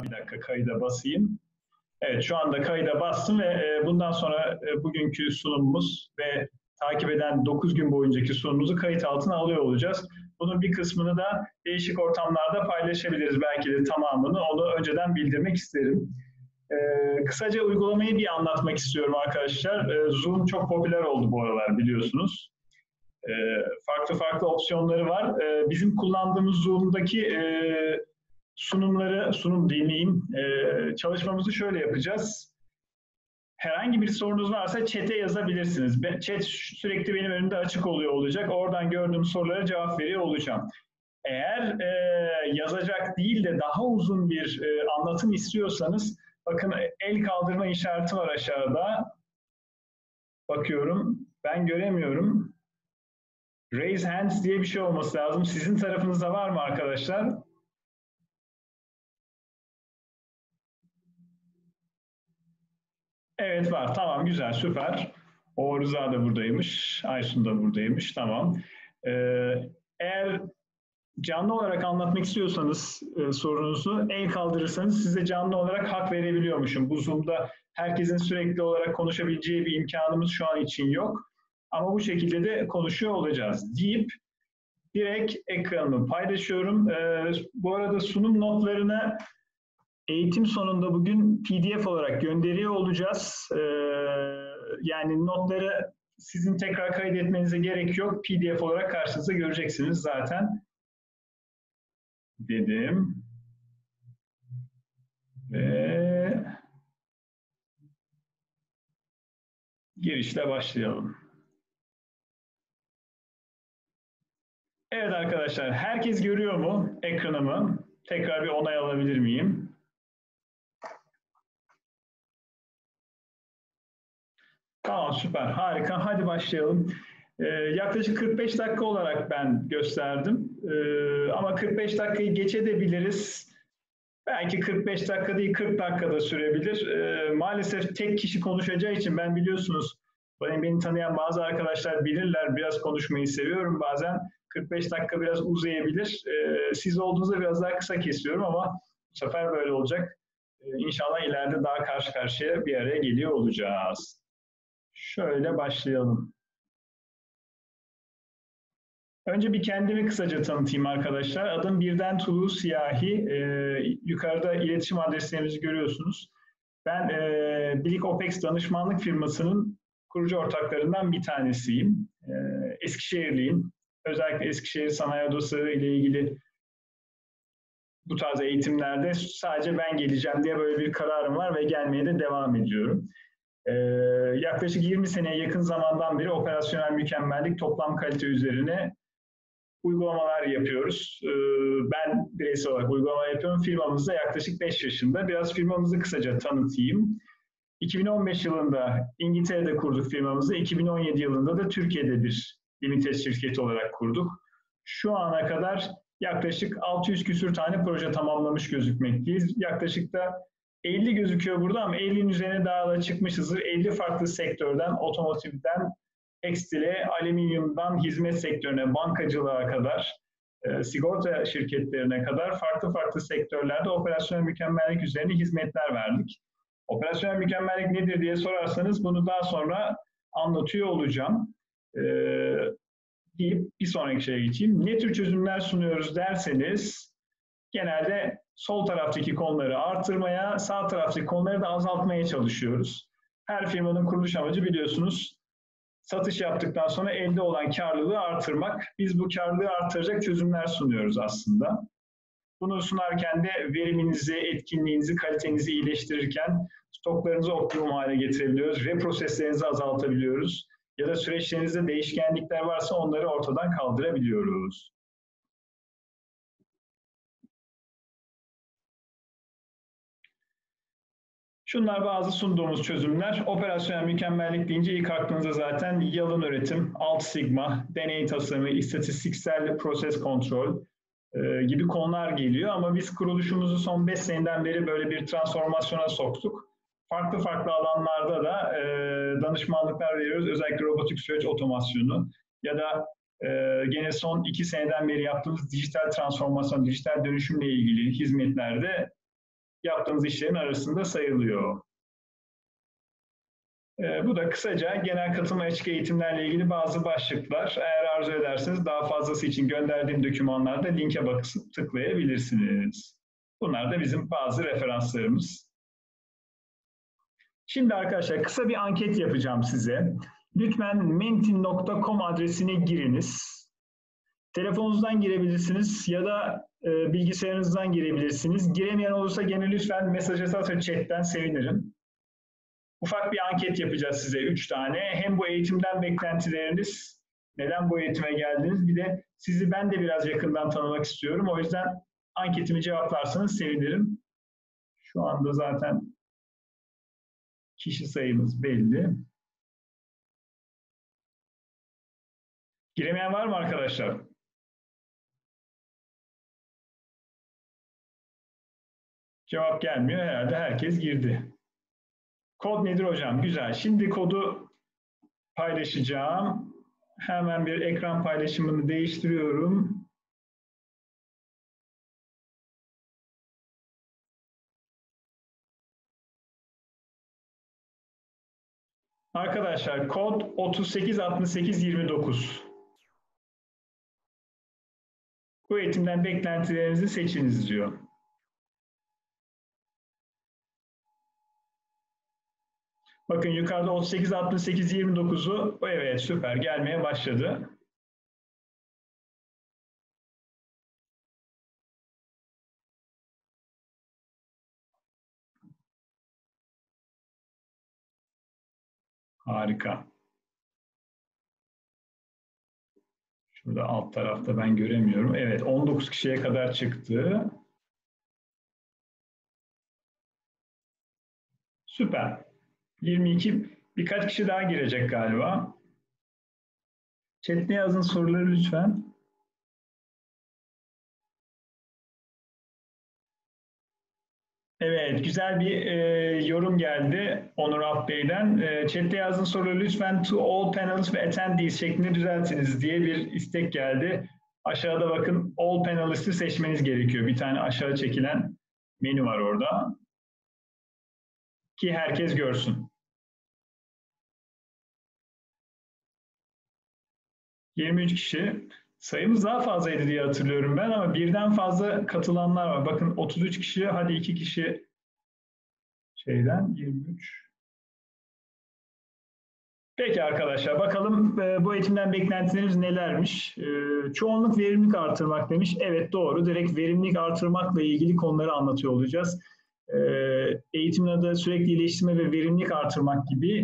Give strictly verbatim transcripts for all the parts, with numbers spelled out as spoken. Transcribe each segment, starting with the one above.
Bir dakika kayıda basayım. Evet, şu anda kayıda bastım ve bundan sonra bugünkü sunumumuz ve takip eden dokuz gün boyuncaki sunumumuzu kayıt altına alıyor olacağız. Bunun bir kısmını da değişik ortamlarda paylaşabiliriz. Belki de tamamını, onu önceden bildirmek isterim. Ee, kısaca uygulamayı bir anlatmak istiyorum arkadaşlar. Ee, Zoom çok popüler oldu bu aralar biliyorsunuz. Ee, farklı farklı opsiyonları var. Ee, bizim kullandığımız Zoom'daki e, sunumları, sunum dinleyin, e, çalışmamızı şöyle yapacağız. Herhangi bir sorunuz varsa chat'e yazabilirsiniz. Chat sürekli benim önümde açık oluyor olacak. Oradan gördüğüm sorulara cevap veriyor olacağım. Eğer e, yazacak değil de daha uzun bir e, anlatım istiyorsanız, bakın el kaldırma işareti var aşağıda. Bakıyorum, ben göremiyorum. Raise hands diye bir şey olması lazım. Sizin tarafınızda var mı arkadaşlar? Evet var. Tamam, güzel, süper. O Rıza da buradaymış. Aysun da buradaymış. Tamam. Ee, eğer canlı olarak anlatmak istiyorsanız e, sorunuzu el kaldırırsanız size canlı olarak hak verebiliyormuşum. Bu Zoom'da herkesin sürekli olarak konuşabileceği bir imkanımız şu an için yok. Ama bu şekilde de konuşuyor olacağız deyip direkt ekranımı paylaşıyorum. Ee, bu arada sunum notlarını eğitim sonunda bugün P D F olarak gönderiyor olacağız. Ee, yani notları sizin tekrar kaydetmenize gerek yok. P D F olarak karşınıza göreceksiniz zaten. Dedim. Ve girişle başlayalım. Evet arkadaşlar, herkes görüyor mu ekranımı? Tekrar bir onay alabilir miyim? Tamam, süper, harika. Hadi başlayalım. Ee, yaklaşık kırk beş dakika olarak ben gösterdim. Ee, ama kırk beş dakikayı geçebiliriz. Belki kırk beş dakika değil, kırk dakikada sürebilir. Ee, maalesef tek kişi konuşacağı için ben biliyorsunuz, beni, beni tanıyan bazı arkadaşlar bilirler, biraz konuşmayı seviyorum. Bazen kırk beş dakika biraz uzayabilir. Ee, siz olduğunuzda biraz daha kısa kesiyorum ama bu sefer böyle olacak. Ee, İnşallah ileride daha karşı karşıya bir araya geliyor olacağız. Şöyle başlayalım. Önce bir kendimi kısaca tanıtayım arkadaşlar. Adım Birden Tulu Siyahi. Ee, yukarıda iletişim adreslerimizi görüyorsunuz. Ben e, Bilik Opex danışmanlık firmasının kurucu ortaklarından bir tanesiyim. Ee, Eskişehirliyim. Özellikle Eskişehir Sanayi Odası ile ilgili bu tarz eğitimlerde sadece ben geleceğim diye böyle bir kararım var ve gelmeye de devam ediyorum. Ee, yaklaşık yirmi seneye yakın zamandan beri operasyonel mükemmellik, toplam kalite üzerine uygulamalar yapıyoruz. Ee, ben bireysel olarak uygulama yapıyorum. Firmamız da yaklaşık beş yaşında. Biraz firmamızı kısaca tanıtayım. iki bin on beş yılında İngiltere'de kurduk firmamızı. iki bin on yedi yılında da Türkiye'de bir limited şirketi olarak kurduk. Şu ana kadar yaklaşık altı yüz küsür tane proje tamamlamış gözükmekteyiz. Yaklaşık da elli gözüküyor burada ama ellinin üzerine daha da çıkmışızdır. elli farklı sektörden, otomotivden, tekstile, alüminyumdan hizmet sektörüne, bankacılığa kadar, e, sigorta şirketlerine kadar farklı farklı sektörlerde operasyonel mükemmellik üzerine hizmetler verdik. Operasyonel mükemmellik nedir diye sorarsanız bunu daha sonra anlatıyor olacağım. E, deyip bir sonraki şeye geçeyim. Ne tür çözümler sunuyoruz derseniz, genelde sol taraftaki konuları artırmaya, sağ taraftaki konuları da azaltmaya çalışıyoruz. Her firmanın kuruluş amacı biliyorsunuz, satış yaptıktan sonra elde olan karlılığı artırmak. Biz bu karlılığı artıracak çözümler sunuyoruz aslında. Bunu sunarken de veriminizi, etkinliğinizi, kalitenizi iyileştirirken stoklarınızı optimum hale getirebiliyoruz, reproseslerinizi azaltabiliyoruz ya da süreçlerinizde değişkenlikler varsa onları ortadan kaldırabiliyoruz. Şunlar bazı sunduğumuz çözümler. Operasyonel mükemmellik deyince ilk aklınıza zaten yalın üretim, alt sigma, deney tasarımı, istatistiksel proses kontrol e, gibi konular geliyor. Ama biz kuruluşumuzu son beş seneden beri böyle bir transformasyona soktuk. Farklı farklı alanlarda da e, danışmanlıklar veriyoruz. Özellikle robotik süreç otomasyonu ya da e, gene son iki seneden beri yaptığımız dijital transformasyon, dijital dönüşümle ilgili hizmetlerde yaptığınız işlerin arasında sayılıyor. E, bu da kısaca genel katılım açık eğitimlerle ilgili bazı başlıklar. Eğer arzu ederseniz daha fazlası için gönderdiğim dokümanlarda linke basıp tıklayabilirsiniz. Bunlar da bizim bazı referanslarımız. Şimdi arkadaşlar kısa bir anket yapacağım size. Lütfen mentin nokta com adresine giriniz. Telefonunuzdan girebilirsiniz ya da e, bilgisayarınızdan girebilirsiniz. Giremeyen olursa gene lütfen mesaj atarsa chatten sevinirim. Ufak bir anket yapacağız size, üç tane. Hem bu eğitimden beklentileriniz, neden bu eğitime geldiniz, bir de sizi ben de biraz yakından tanımak istiyorum. O yüzden anketimi cevaplarsanız sevinirim. Şu anda zaten kişi sayımız belli. Giremeyen var mı arkadaşlar? Cevap gelmiyor. Herhalde herkes girdi. Kod nedir hocam? Güzel. Şimdi kodu paylaşacağım. Hemen bir ekran paylaşımını değiştiriyorum. Arkadaşlar kod otuz sekiz altmış sekiz yirmi dokuz. Bu eğitimden beklentilerinizi seçiniz diyor. Bakın yukarıda otuz sekiz altmış sekiz yirmi dokuzu, evet süper gelmeye başladı. Harika. Şurada alt tarafta ben göremiyorum. Evet, on dokuz kişiye kadar çıktı. Süper. yirmi iki, birkaç kişi daha girecek galiba. Chat'te yazın soruları lütfen. Evet, güzel bir e, yorum geldi Onur Alp Bey'den. E, chat'te yazdığın soruları lütfen to all panelists ve attendees şeklinde düzeltiniz diye bir istek geldi. Aşağıda bakın all panelist'i seçmeniz gerekiyor. Bir tane aşağı çekilen menü var orada. Ki herkes görsün. yirmi üç kişi. Sayımız daha fazlaydı diye hatırlıyorum ben ama birden fazla katılanlar var. Bakın otuz üç kişi, hadi iki kişi şeyden yirmi üç. Peki arkadaşlar bakalım e, bu eğitimden beklentilerimiz nelermiş? E, çoğunluk verimlilik artırmak demiş. Evet doğru. Direkt verimlilik artırmakla ilgili konuları anlatıyor olacağız. E, eğitimin adı sürekli iyileştirme ve verimlilik artırmak gibi.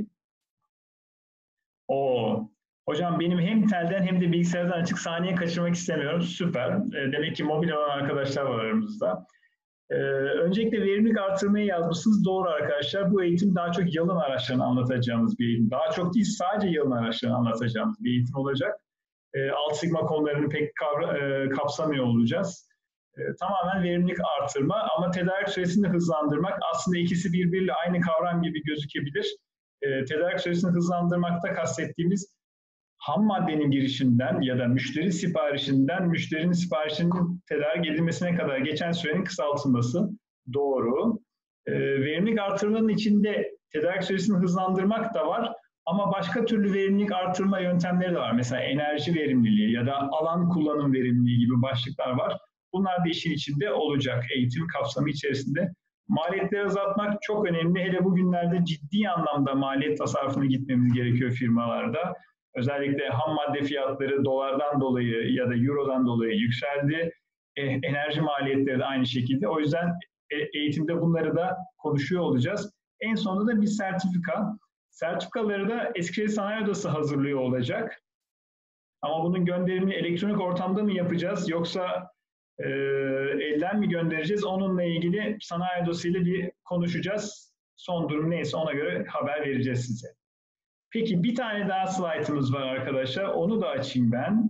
O hocam benim hem telden hem de bilgisayardan açık, saniye kaçırmak istemiyorum. Süper. E, demek ki mobil olan arkadaşlar var aramızda. Ee, öncelikle verimlilik artırmayı yazmışsınız. Doğru arkadaşlar. Bu eğitim daha çok yalın araçlarını anlatacağımız bir eğitim. Daha çok değil, sadece yalın araçlarını anlatacağımız bir eğitim olacak. Ee, alt sigma konularını pek kavra, e, kapsamıyor olacağız. Ee, tamamen verimlilik artırma ama tedarik süresini hızlandırmak, aslında ikisi birbiriyle aynı kavram gibi gözükebilir. Ee, tedarik süresini hızlandırmakta kastettiğimiz ham maddenin girişinden ya da müşteri siparişinden müşterinin siparişinin tedarik edilmesine kadar geçen sürenin kısaltılması. Doğru. E, verimlilik artırmanın içinde tedarik süresini hızlandırmak da var ama başka türlü verimlilik artırma yöntemleri de var. Mesela enerji verimliliği ya da alan kullanım verimliliği gibi başlıklar var. Bunlar da işin içinde olacak eğitim kapsamı içerisinde. Maliyetleri azaltmak çok önemli. Hele bugünlerde ciddi anlamda maliyet tasarrufuna gitmemiz gerekiyor firmalarda. Özellikle ham madde fiyatları dolardan dolayı ya da eurodan dolayı yükseldi. E, enerji maliyetleri de aynı şekilde. O yüzden e, eğitimde bunları da konuşuyor olacağız. En sonunda da bir sertifika. Sertifikaları da Eskişehir Sanayi Odası hazırlıyor olacak. Ama bunun gönderimini elektronik ortamda mı yapacağız yoksa e, elden mi göndereceğiz? Onunla ilgili Sanayi Odası ile bir konuşacağız. Son durum neyse ona göre haber vereceğiz size. Peki bir tane daha slaytımız var arkadaşlar. Onu da açayım ben.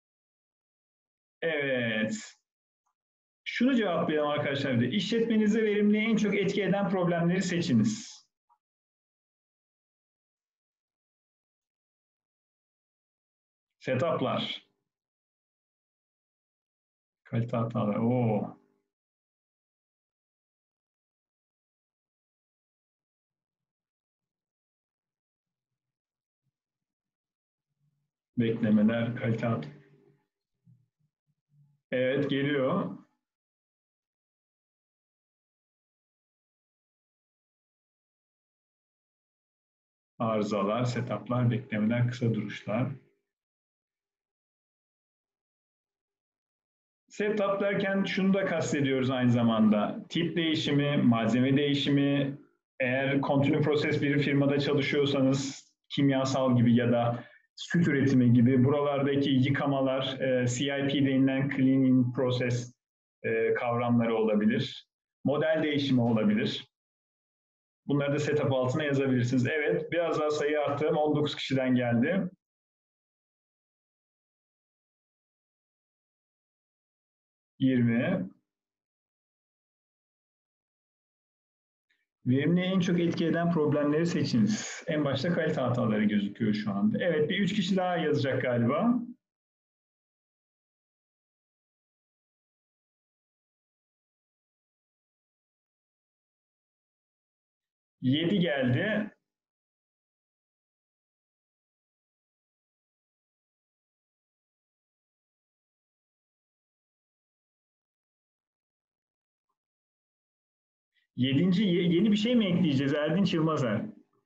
Evet. Şunu cevaplayalım arkadaşlar. İşletmenize verimliliği en çok etki eden problemleri seçiniz. Setup'lar. Kalite hataları. Oo. Beklemeler, kalite hat. Evet, geliyor. Arızalar, setuplar, beklemeler, kısa duruşlar. Setup derken şunu da kastediyoruz aynı zamanda. Tip değişimi, malzeme değişimi, eğer continue proses bir firmada çalışıyorsanız kimyasal gibi ya da süt üretimi gibi buralardaki yıkamalar, e, C I P denilen cleaning process e, kavramları olabilir. Model değişimi olabilir. Bunları da setup altına yazabilirsiniz. Evet, biraz daha sayı arttım. on dokuz kişiden geldi. yirmi. Verimli en çok etki eden problemleri seçiniz. En başta kalite hataları gözüküyor şu anda. Evet, bir üç kişi daha yazacak galiba. yedi geldi. Yedinci yeni bir şey mi ekleyeceğiz Erdinç Yılmazer?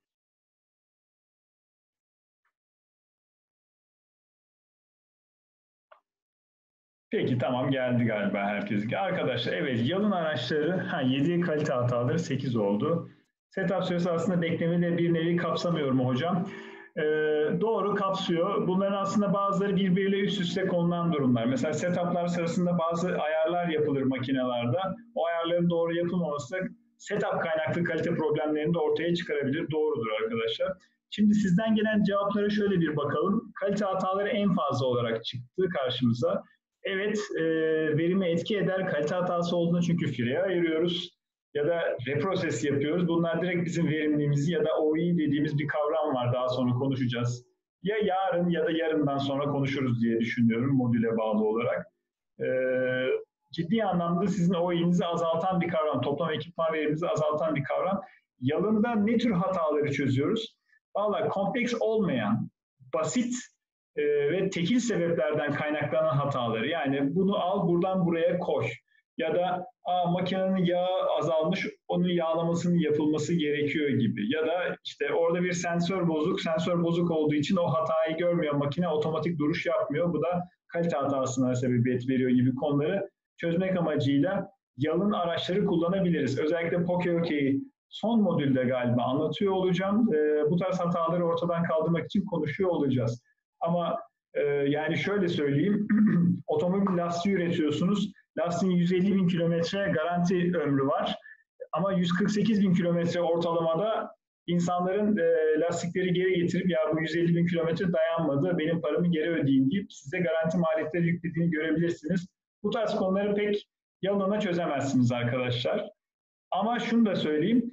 Peki tamam geldi galiba herkes. Arkadaşlar evet yalın araçları ha, yedi kalite hataları sekiz oldu. Setup süresi aslında beklemeleri bir nevi kapsamıyor mu hocam? Ee, doğru kapsıyor. Bunların aslında bazıları birbiriyle üst üste konulan durumlar. Mesela setuplar sırasında bazı ayarlar yapılır makinelerde. O ayarların doğru yapılmaması setup kaynaklı kalite problemlerini de ortaya çıkarabilir. Doğrudur arkadaşlar. Şimdi sizden gelen cevaplara şöyle bir bakalım. Kalite hataları en fazla olarak çıktı karşımıza. Evet, e, verime etki eder. Kalite hatası olduğunu çünkü fireye ayırıyoruz ya da reproses yapıyoruz. Bunlar direkt bizim verimliliğimizi ya da O I dediğimiz bir kavram var. Daha sonra konuşacağız. Ya yarın ya da yarından sonra konuşuruz diye düşünüyorum modüle bağlı olarak. E, ciddi anlamda sizin O I'nizi azaltan bir kavram. Toplam ekipman veriminizi azaltan bir kavram. Yalında ne tür hataları çözüyoruz? Vallahi kompleks olmayan, basit e, ve tekil sebeplerden kaynaklanan hataları. Yani bunu al buradan buraya koy. Ya da Aa, makinenin yağı azalmış, onun yağlamasının yapılması gerekiyor gibi. Ya da işte orada bir sensör bozuk, sensör bozuk olduğu için o hatayı görmüyor makine, otomatik duruş yapmıyor. Bu da kalite hatasına sebebiyet veriyor gibi konuları çözmek amacıyla yalın araçları kullanabiliriz. Özellikle Poke-Oke'yi son modülde galiba anlatıyor olacağım. E, bu tarz hataları ortadan kaldırmak için konuşuyor olacağız. Ama e, yani şöyle söyleyeyim, otomobil lastiği üretiyorsunuz. Lastiğin yüz elli bin kilometre garanti ömrü var. Ama yüz kırk sekiz bin kilometre ortalamada insanların e, lastikleri geri getirip ya bu yüz elli bin kilometre dayanmadı, benim paramı geri ödeyin deyip size garanti maliyetleri yüklediğini görebilirsiniz. Bu tarz konuları pek yalına çözemezsiniz arkadaşlar. Ama şunu da söyleyeyim,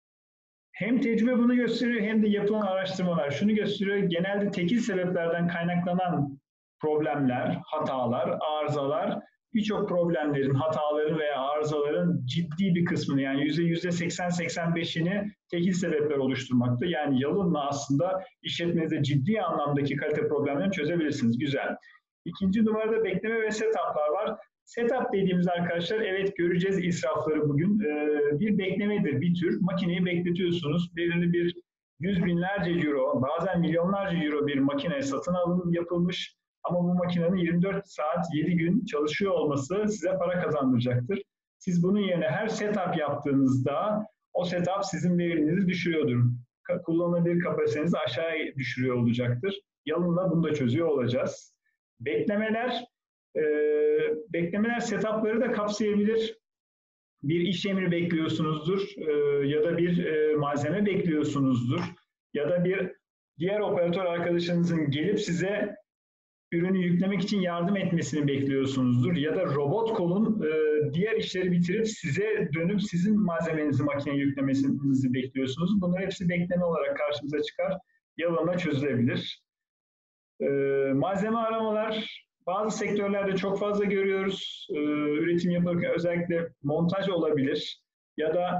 hem tecrübe bunu gösteriyor hem de yapılan araştırmalar şunu gösteriyor. Genelde tekil sebeplerden kaynaklanan problemler, hatalar, arızalar birçok problemlerin, hataların veya arızaların ciddi bir kısmını yani yüzde seksen seksen beşini tekil sebepler oluşturmakta. Yani yalınla aslında işletmenizde ciddi anlamdaki kalite problemlerini çözebilirsiniz. Güzel. İkinci numarada bekleme ve setuplar var. Setup dediğimiz arkadaşlar evet göreceğiz israfları bugün. Ee, bir beklemedir bir tür. Makineyi bekletiyorsunuz. Belirli bir yüz binlerce euro, bazen milyonlarca euro bir makine satın alım yapılmış. Ama bu makinenin yirmi dört saat, yedi gün çalışıyor olması size para kazandıracaktır. Siz bunun yerine her setup yaptığınızda o setup sizin veriminizi düşürüyordur. Kullanılabilir kapasitenizi aşağı düşürüyor olacaktır. Yalınla bunu da çözüyor olacağız. Beklemeler e, beklemeler setupları da kapsayabilir. Bir iş emri bekliyorsunuzdur e, ya da bir e, malzeme bekliyorsunuzdur ya da bir diğer operatör arkadaşınızın gelip size ürünü yüklemek için yardım etmesini bekliyorsunuzdur ya da robot kolun e, diğer işleri bitirip size dönüp sizin malzemenizi makineye yüklemesini bekliyorsunuz. Bunlar hepsi bekleme olarak karşımıza çıkar. Yalınla çözülebilir. E, malzeme aramalar bazı sektörlerde çok fazla görüyoruz. Ee, üretim yapılırken özellikle montaj olabilir ya da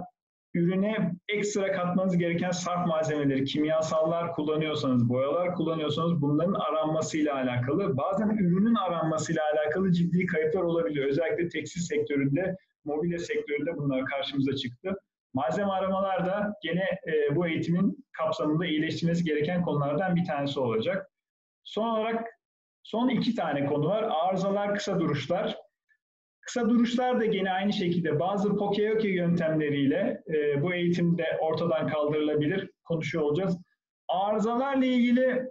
ürüne ekstra katmanız gereken sarf malzemeleri, kimyasallar kullanıyorsanız, boyalar kullanıyorsanız bunların aranmasıyla alakalı, bazen ürünün aranmasıyla alakalı ciddi kayıplar olabiliyor. Özellikle tekstil sektöründe, mobilya sektöründe bunlar karşımıza çıktı. Malzeme aramalar da gene e, bu eğitimin kapsamında iyileştirilmesi gereken konulardan bir tanesi olacak. Son olarak son iki tane konu var. Arızalar, kısa duruşlar. Kısa duruşlar da gene aynı şekilde bazı poke-yoke yöntemleriyle e, bu eğitimde ortadan kaldırılabilir. Konuşuyor olacağız. Arızalarla ilgili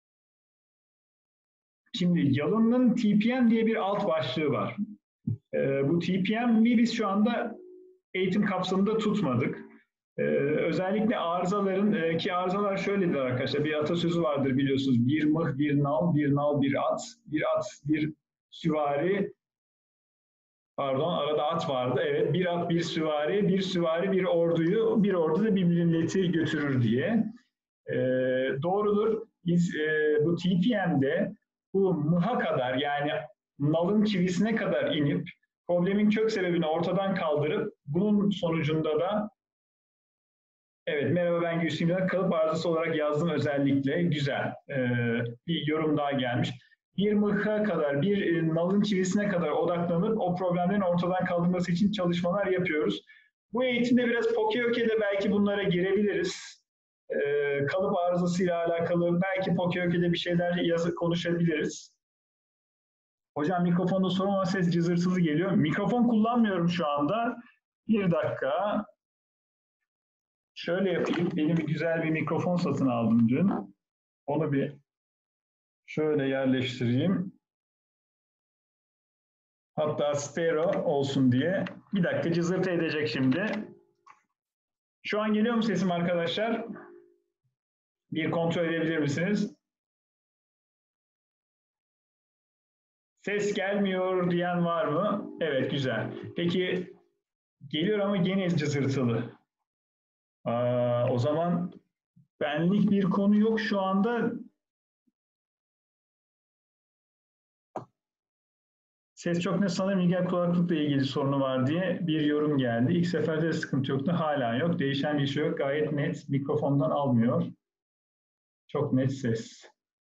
şimdi yalının T P M diye bir alt başlığı var. E, bu T P M'i biz şu anda eğitim kapsamında tutmadık. Ee, özellikle arızaların e, ki arızalar şöyledir arkadaşlar. Bir atasözü vardır biliyorsunuz. Bir mıh, bir nal, bir nal, bir at. Bir at, bir süvari. Pardon, arada at vardı. Evet, bir at, bir süvari. Bir süvari, bir orduyu. Bir ordu da bir milleti götürür diye. Ee, doğrudur. Biz e, bu T P M'de bu mıha kadar yani nalın çivisine kadar inip problemin kök sebebini ortadan kaldırıp bunun sonucunda da evet, merhaba ben Gülsüm Yılmaz. Kalıp arızası olarak yazdım özellikle. Güzel. Ee, bir yorum daha gelmiş. Bir mıha kadar, bir e, nalın çivisine kadar odaklanıp o problemlerin ortadan kaldırılması için çalışmalar yapıyoruz. Bu eğitimde biraz poke-yoke'de belki bunlara girebiliriz. Ee, kalıp arızasıyla alakalı belki poke-yoke'de bir şeyler yazıp konuşabiliriz. Hocam mikrofonda sorun ama ses cızırtılı geliyor. Mikrofon kullanmıyorum şu anda. Bir dakika. Şöyle yapayım. Benim bir güzel bir mikrofon satın aldım dün. Onu bir şöyle yerleştireyim. Hatta stereo olsun diye. Bir dakika cızırtı edecek şimdi. Şu an geliyor mu sesim arkadaşlar? Bir kontrol edebilir misiniz? Ses gelmiyor diyen var mı? Evet, güzel. Peki geliyor ama gene cızırtılı. Aa, o zaman benlik bir konu yok şu anda. Ses çok net, sanırım ilgili kulaklıkla ilgili sorunu var diye bir yorum geldi. İlk seferde de sıkıntı yoktu, hala yok. Değişen bir şey yok, gayet net. Mikrofondan almıyor. Çok net ses.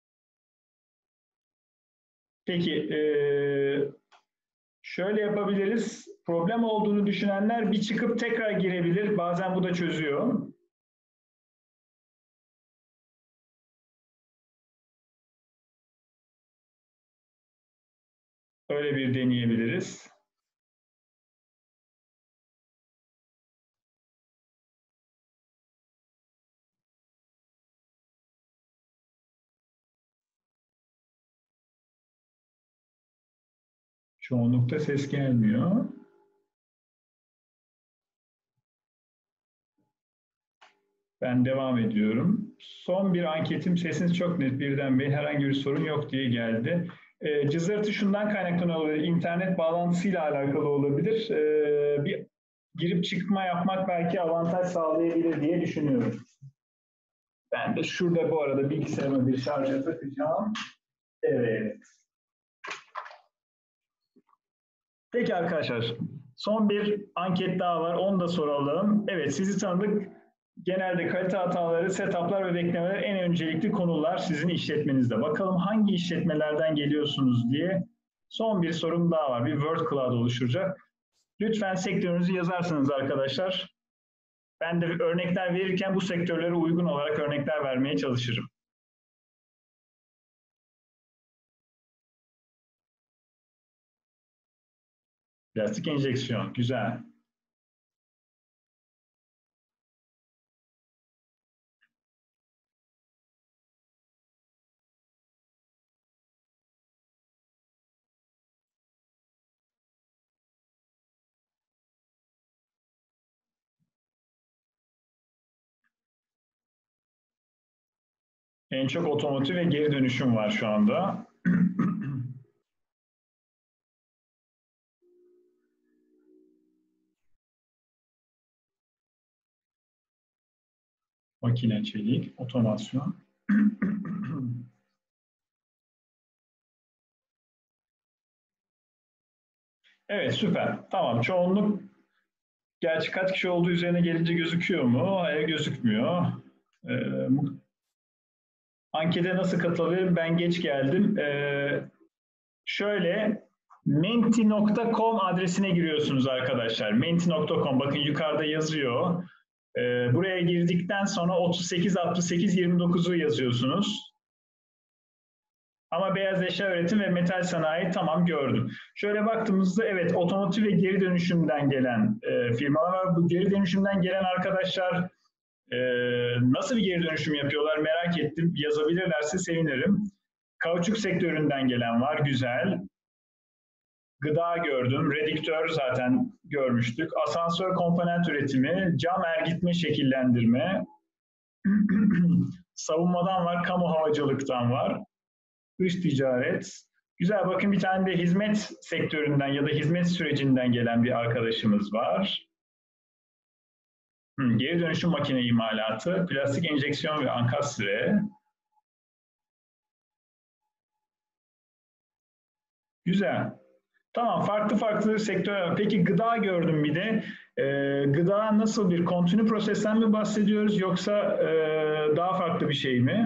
Peki, ee, şöyle yapabiliriz. Problem olduğunu düşünenler bir çıkıp tekrar girebilir. Bazen bu da çözüyor. Öyle bir deneyebiliriz. Çoğunlukta ses gelmiyor. Ben devam ediyorum. Son bir anketim, sesiniz çok net Birden Bey, herhangi bir sorun yok diye geldi. E, cızırtı şundan kaynaklanıyor olabilir, internet bağlantısıyla alakalı olabilir. E, bir girip çıkma yapmak belki avantaj sağlayabilir diye düşünüyorum. Ben de şurada bu arada bilgisayarıma bir şarja takacağım. Evet. Peki arkadaşlar, son bir anket daha var, onu da soralım. Evet, sizi tanıdık. Genelde kalite hataları, setuplar ve beklemeler en öncelikli konular sizin işletmenizde. Bakalım hangi işletmelerden geliyorsunuz diye son bir sorum daha var. Bir word cloud oluşturacak. Lütfen sektörünüzü yazarsanız arkadaşlar. Ben de örnekler verirken bu sektörlere uygun olarak örnekler vermeye çalışırım. Plastik enjeksiyon, güzel. En çok otomotiv ve geri dönüşüm var şu anda. Makine, çelik, otomasyon. Evet, süper. Tamam, çoğunluk Gerçi kaç kişi olduğu üzerine gelince gözüküyor mu? Hayır, gözükmüyor. Ee, ankete nasıl katılabilirim? Ben geç geldim. Ee, şöyle menti nokta com adresine giriyorsunuz arkadaşlar. menti nokta com, bakın yukarıda yazıyor. Ee, buraya girdikten sonra otuz sekiz altmış sekiz yirmi dokuzu yazıyorsunuz. Ama beyaz eşya üretim ve metal sanayi tamam, gördüm. Şöyle baktığımızda evet, otomotiv ve geri dönüşümden gelen e, firmalar var. Bu geri dönüşümden gelen arkadaşlar e, nasıl bir geri dönüşüm yapıyorlar merak ettim. Yazabilirlerse sevinirim. Kauçuk sektöründen gelen var, güzel. Gıda gördüm, redüktör zaten görmüştük. Asansör komponent üretimi, cam ergitme şekillendirme, savunmadan var, kamu havacılıktan var. Dış ticaret. Güzel, bakın bir tane de hizmet sektöründen ya da hizmet sürecinden gelen bir arkadaşımız var. Hmm, geri dönüşüm makine imalatı, plastik enjeksiyon ve ankastre. Güzel. Tamam, farklı farklı sektörler. Peki gıda gördüm bir de. Ee, gıda nasıl bir kontinu prosesten mi bahsediyoruz yoksa e, daha farklı bir şey mi?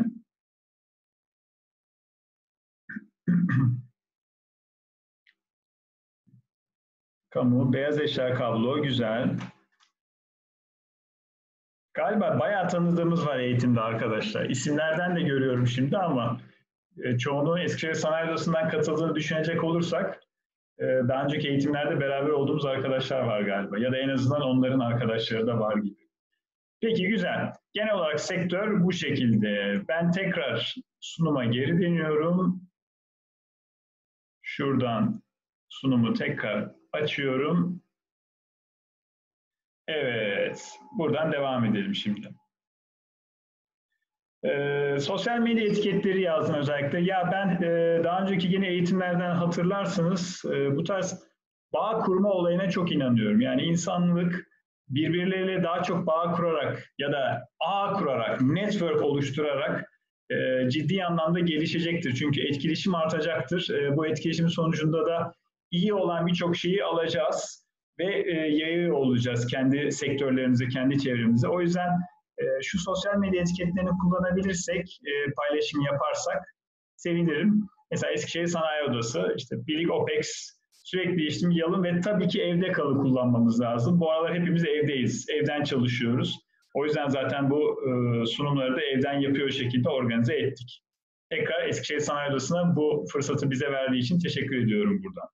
Kamu, beyaz eşya kablo, güzel. Galiba bayağı tanıdığımız var eğitimde arkadaşlar. İsimlerden de görüyorum şimdi ama e, çoğunluğu Eskişehir Sanayi Odası'ndan katıldığını düşünecek olursak e, daha önceki eğitimlerde beraber olduğumuz arkadaşlar var galiba. Ya da en azından onların arkadaşları da var gibi. Peki, güzel. Genel olarak sektör bu şekilde. Ben tekrar sunuma geri dönüyorum. Şuradan sunumu tekrar açıyorum. Evet, buradan devam edelim şimdi. Ee, sosyal medya etiketleri yazdım özellikle. Ya ben e, daha önceki yine eğitimlerden hatırlarsınız, e, bu tarz bağ kurma olayına çok inanıyorum. Yani insanlık birbirleriyle daha çok bağ kurarak ya da ağ kurarak, network oluşturarak e, ciddi anlamda gelişecektir. Çünkü etkileşim artacaktır. E, bu etkileşim sonucunda da iyi olan birçok şeyi alacağız ve e, yayıyor olacağız kendi sektörlerimize, kendi çevremize. O yüzden e, şu sosyal medya etiketlerini kullanabilirsek, e, paylaşım yaparsak sevinirim. Mesela Eskişehir Sanayi Odası, işte Bilik Opex, sürekli değiştim, yalın ve tabii ki evde kalı kullanmamız lazım. Bu aralar hepimiz evdeyiz, evden çalışıyoruz. O yüzden zaten bu e, sunumları da evden yapıyor şekilde organize ettik. Tekrar Eskişehir Sanayi Odası'na bu fırsatı bize verdiği için teşekkür ediyorum buradan.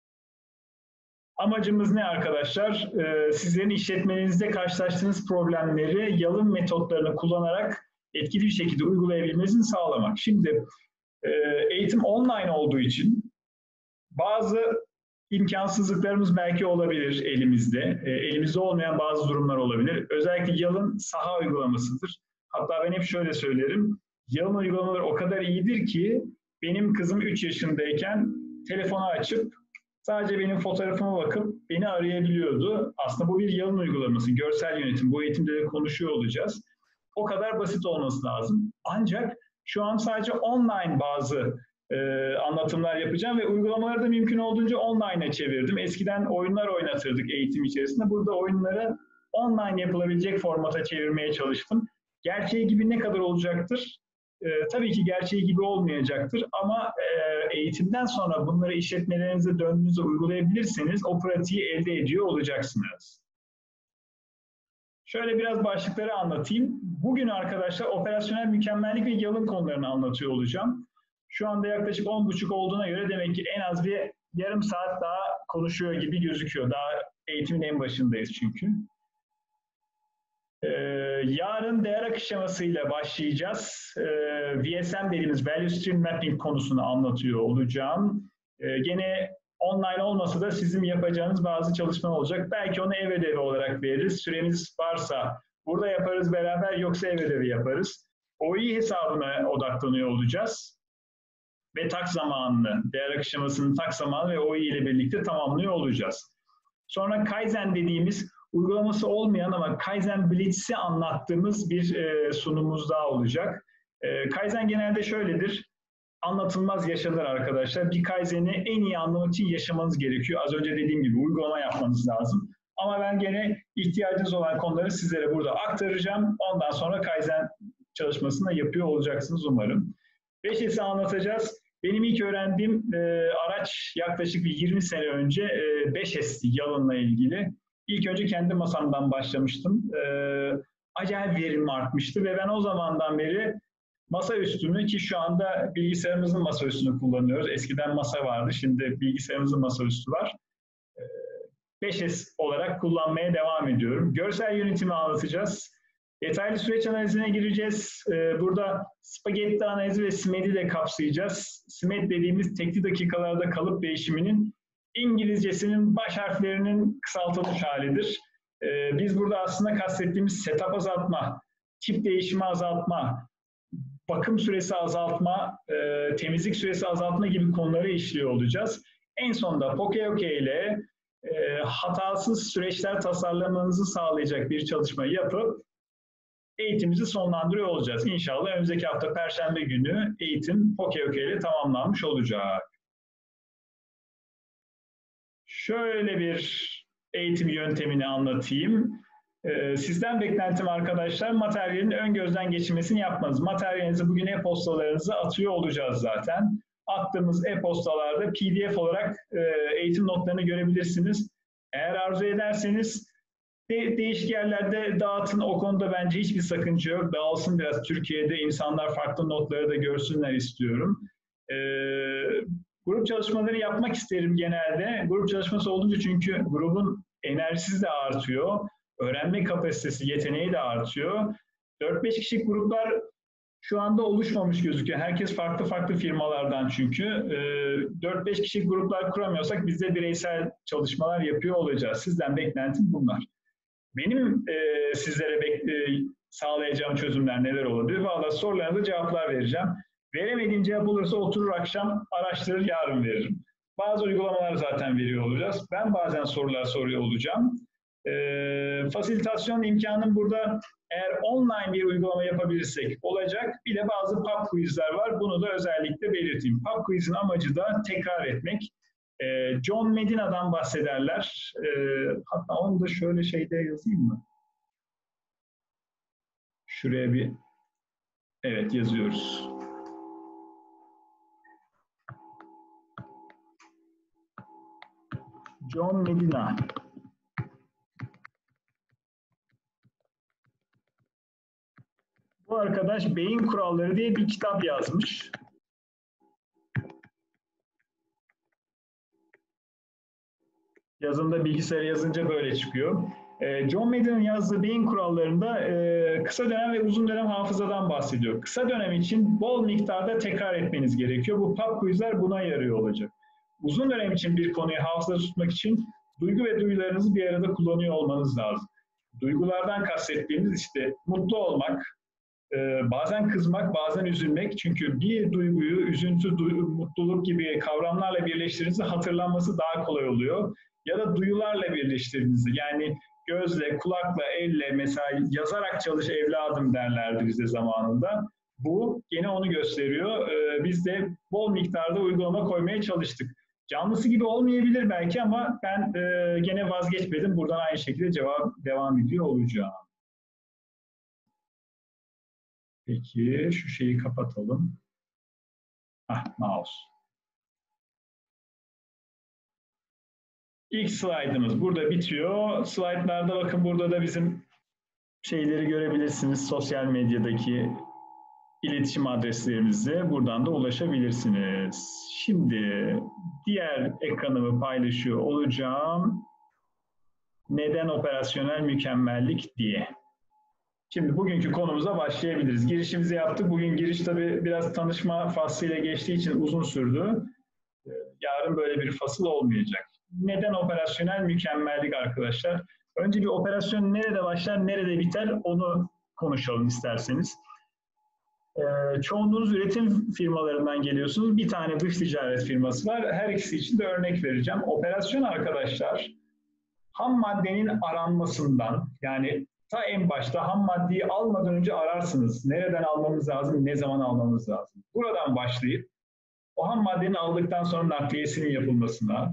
Amacımız ne arkadaşlar? Ee, sizlerin işletmenizde karşılaştığınız problemleri yalın metotlarını kullanarak etkili bir şekilde uygulayabilmenizi sağlamak. Şimdi e, eğitim online olduğu için bazı imkansızlıklarımız belki olabilir elimizde. E, elimizde olmayan bazı durumlar olabilir. Özellikle yalın saha uygulamasıdır. Hatta ben hep şöyle söylerim. Yalın uygulamalar o kadar iyidir ki benim kızım üç yaşındayken telefonu açıp sadece benim fotoğrafıma bakıp beni arayabiliyordu. Aslında bu bir yalın uygulaması, görsel yönetim. Bu eğitimde de konuşuyor olacağız. O kadar basit olması lazım. Ancak şu an sadece online bazı e, anlatımlar yapacağım ve uygulamaları da mümkün olduğunca online'a çevirdim. Eskiden oyunlar oynatırdık eğitim içerisinde. Burada oyunları online yapılabilecek formata çevirmeye çalıştım. Gerçeği gibi ne kadar olacaktır? E, tabii ki gerçeği gibi olmayacaktır ama e, eğitimden sonra bunları işletmelerinize döndüğünüzde uygulayabilirseniz o pratiği elde ediyor olacaksınız. Şöyle biraz başlıkları anlatayım. Bugün arkadaşlar operasyonel mükemmellik ve yalın konularını anlatıyor olacağım. Şu anda yaklaşık on buçuk olduğuna göre demek ki en az bir yarım saat daha konuşuyor gibi gözüküyor. Daha eğitimin en başındayız çünkü. Ee, yarın değer akış şemasıyla başlayacağız. Ee, V S M dediğimiz Value Stream Mapping konusunu anlatıyor olacağım. Ee, gene online olmasa da sizin yapacağınız bazı çalışmalar olacak. Belki onu ev ödevi olarak veririz. Süremiz varsa burada yaparız beraber, yoksa ev ödevi yaparız. O i hesabına odaklanıyor olacağız. Ve tak zamanını, değer akış şemasının tak zamanı ve o i ile birlikte tamamlıyor olacağız. Sonra Kaizen dediğimiz uygulaması olmayan ama Kaizen Blitz'i anlattığımız bir e, sunumumuz daha olacak. E, Kaizen genelde şöyledir. Anlatılmaz yaşanır arkadaşlar. Bir Kaizen'i en iyi anlamak için yaşamanız gerekiyor. Az önce dediğim gibi uygulama yapmanız lazım. Ama ben gene ihtiyacınız olan konuları sizlere burada aktaracağım. Ondan sonra Kaizen çalışmasını da yapıyor olacaksınız umarım. beş S'i anlatacağız. Benim ilk öğrendiğim e, araç yaklaşık bir yirmi sene önce e, beş S'ti yalınla ilgili. İlk önce kendi masamdan başlamıştım. E, acayip verim artmıştı ve ben o zamandan beri masaüstümü, ki şu anda bilgisayarımızın masaüstünü kullanıyoruz. Eskiden masa vardı, şimdi bilgisayarımızın masaüstü var. E, beş S olarak kullanmaya devam ediyorum. Görsel yönetimi anlatacağız. Detaylı süreç analizine gireceğiz. Burada spagetti analizi ve S M E D'i de kapsayacağız. S M E D dediğimiz tekli dakikalarda kalıp değişiminin İngilizcesinin baş harflerinin kısaltılmış halidir. Biz burada aslında kastettiğimiz setup azaltma, tip değişimi azaltma, bakım süresi azaltma, temizlik süresi azaltma gibi konuları işliyor olacağız. En sonunda Poke-OK ile hatasız süreçler tasarlamanızı sağlayacak bir çalışma yapıp eğitimimizi sonlandırıyor olacağız. İnşallah önümüzdeki hafta Perşembe günü eğitim Poke-OK ile tamamlanmış olacak. Şöyle bir eğitim yöntemini anlatayım. Ee, sizden beklentim arkadaşlar, materyalin ön gözden geçirmesini yapmanız. Materyalinizi bugün e-postalarınıza atıyor olacağız zaten. Attığımız e-postalarda P D F olarak e, eğitim notlarını görebilirsiniz. Eğer arzu ederseniz De değişik yerlerde dağıtın, o konuda bence hiçbir sakınca yok. Dağılsın biraz, Türkiye'de insanlar farklı notları da görsünler istiyorum. Ee, grup çalışmaları yapmak isterim genelde. Grup çalışması olunca çünkü grubun enerjisi de artıyor. Öğrenme kapasitesi, yeteneği de artıyor. dört beş kişilik gruplar şu anda oluşmamış gözüküyor. Herkes farklı farklı firmalardan çünkü. Ee, dört beş kişilik gruplar kuramıyorsak biz de bireysel çalışmalar yapıyor olacağız. Sizden beklentim bunlar. Benim e, sizlere bekle, sağlayacağım çözümler neler olabilir? Valla sorularınıza cevaplar vereceğim. Veremediğim cevap olursa oturur akşam araştırır, yarın veririm. Bazı uygulamalar zaten veriyor olacağız. Ben bazen sorular soruyor olacağım. E, fasilitasyon imkanım burada, eğer online bir uygulama yapabilirsek olacak. Bir de bazı pub quizler var. Bunu da özellikle belirteyim. Pub quizin amacı da tekrar etmek. John Medina'dan bahsederler. Hatta onu da şöyle şeyde yazayım mı? Şuraya bir, evet yazıyoruz. John Medina. Bu arkadaş Beyin Kuralları diye bir kitap yazmış. Yazımda bilgisayara yazınca böyle çıkıyor. John Medina'nın yazdığı beyin kurallarında kısa dönem ve uzun dönem hafızadan bahsediyor. Kısa dönem için bol miktarda tekrar etmeniz gerekiyor. Bu pub quizler buna yarıyor olacak. Uzun dönem için bir konuyu hafızada tutmak için duygu ve duyularınızı bir arada kullanıyor olmanız lazım. Duygulardan kastettiğimiz işte mutlu olmak, bazen kızmak, bazen üzülmek. Çünkü bir duyguyu üzüntü, duygu, mutluluk gibi kavramlarla birleştirdiğinizde hatırlanması daha kolay oluyor. Ya da duyularla birleştirdiğinizde, yani gözle, kulakla, elle, mesela yazarak çalış evladım derlerdi bize zamanında. Bu gene onu gösteriyor. Ee, biz de bol miktarda uygulama koymaya çalıştık. Canlısı gibi olmayabilir belki ama ben e, gene vazgeçmedim. Buradan aynı şekilde cevap devam ediyor olacağım. Peki şu şeyi kapatalım. Ah, mouse. İlk slaytımız burada bitiyor. Slaytlarda bakın burada da bizim şeyleri görebilirsiniz. Sosyal medyadaki iletişim adreslerimize buradan da ulaşabilirsiniz. Şimdi diğer ekranımı paylaşıyor olacağım. Neden operasyonel mükemmellik diye. Şimdi bugünkü konumuza başlayabiliriz. Girişimizi yaptık. Bugün giriş tabii biraz tanışma faslıyla geçtiği için uzun sürdü. Yarın böyle bir fasıl olmayacak. Neden operasyonel mükemmellik arkadaşlar? Önce bir operasyon nerede başlar, nerede biter onu konuşalım isterseniz. Ee, çoğunluğunuz üretim firmalarından geliyorsunuz. Bir tane dış ticaret firması var. Her ikisi için de örnek vereceğim. Operasyon arkadaşlar, ham maddenin aranmasından, yani ta en başta ham maddeyi almadan önce ararsınız. Nereden almamız lazım, ne zaman almamız lazım. Buradan başlayıp o ham maddenin aldıktan sonra nakliyesinin yapılmasına,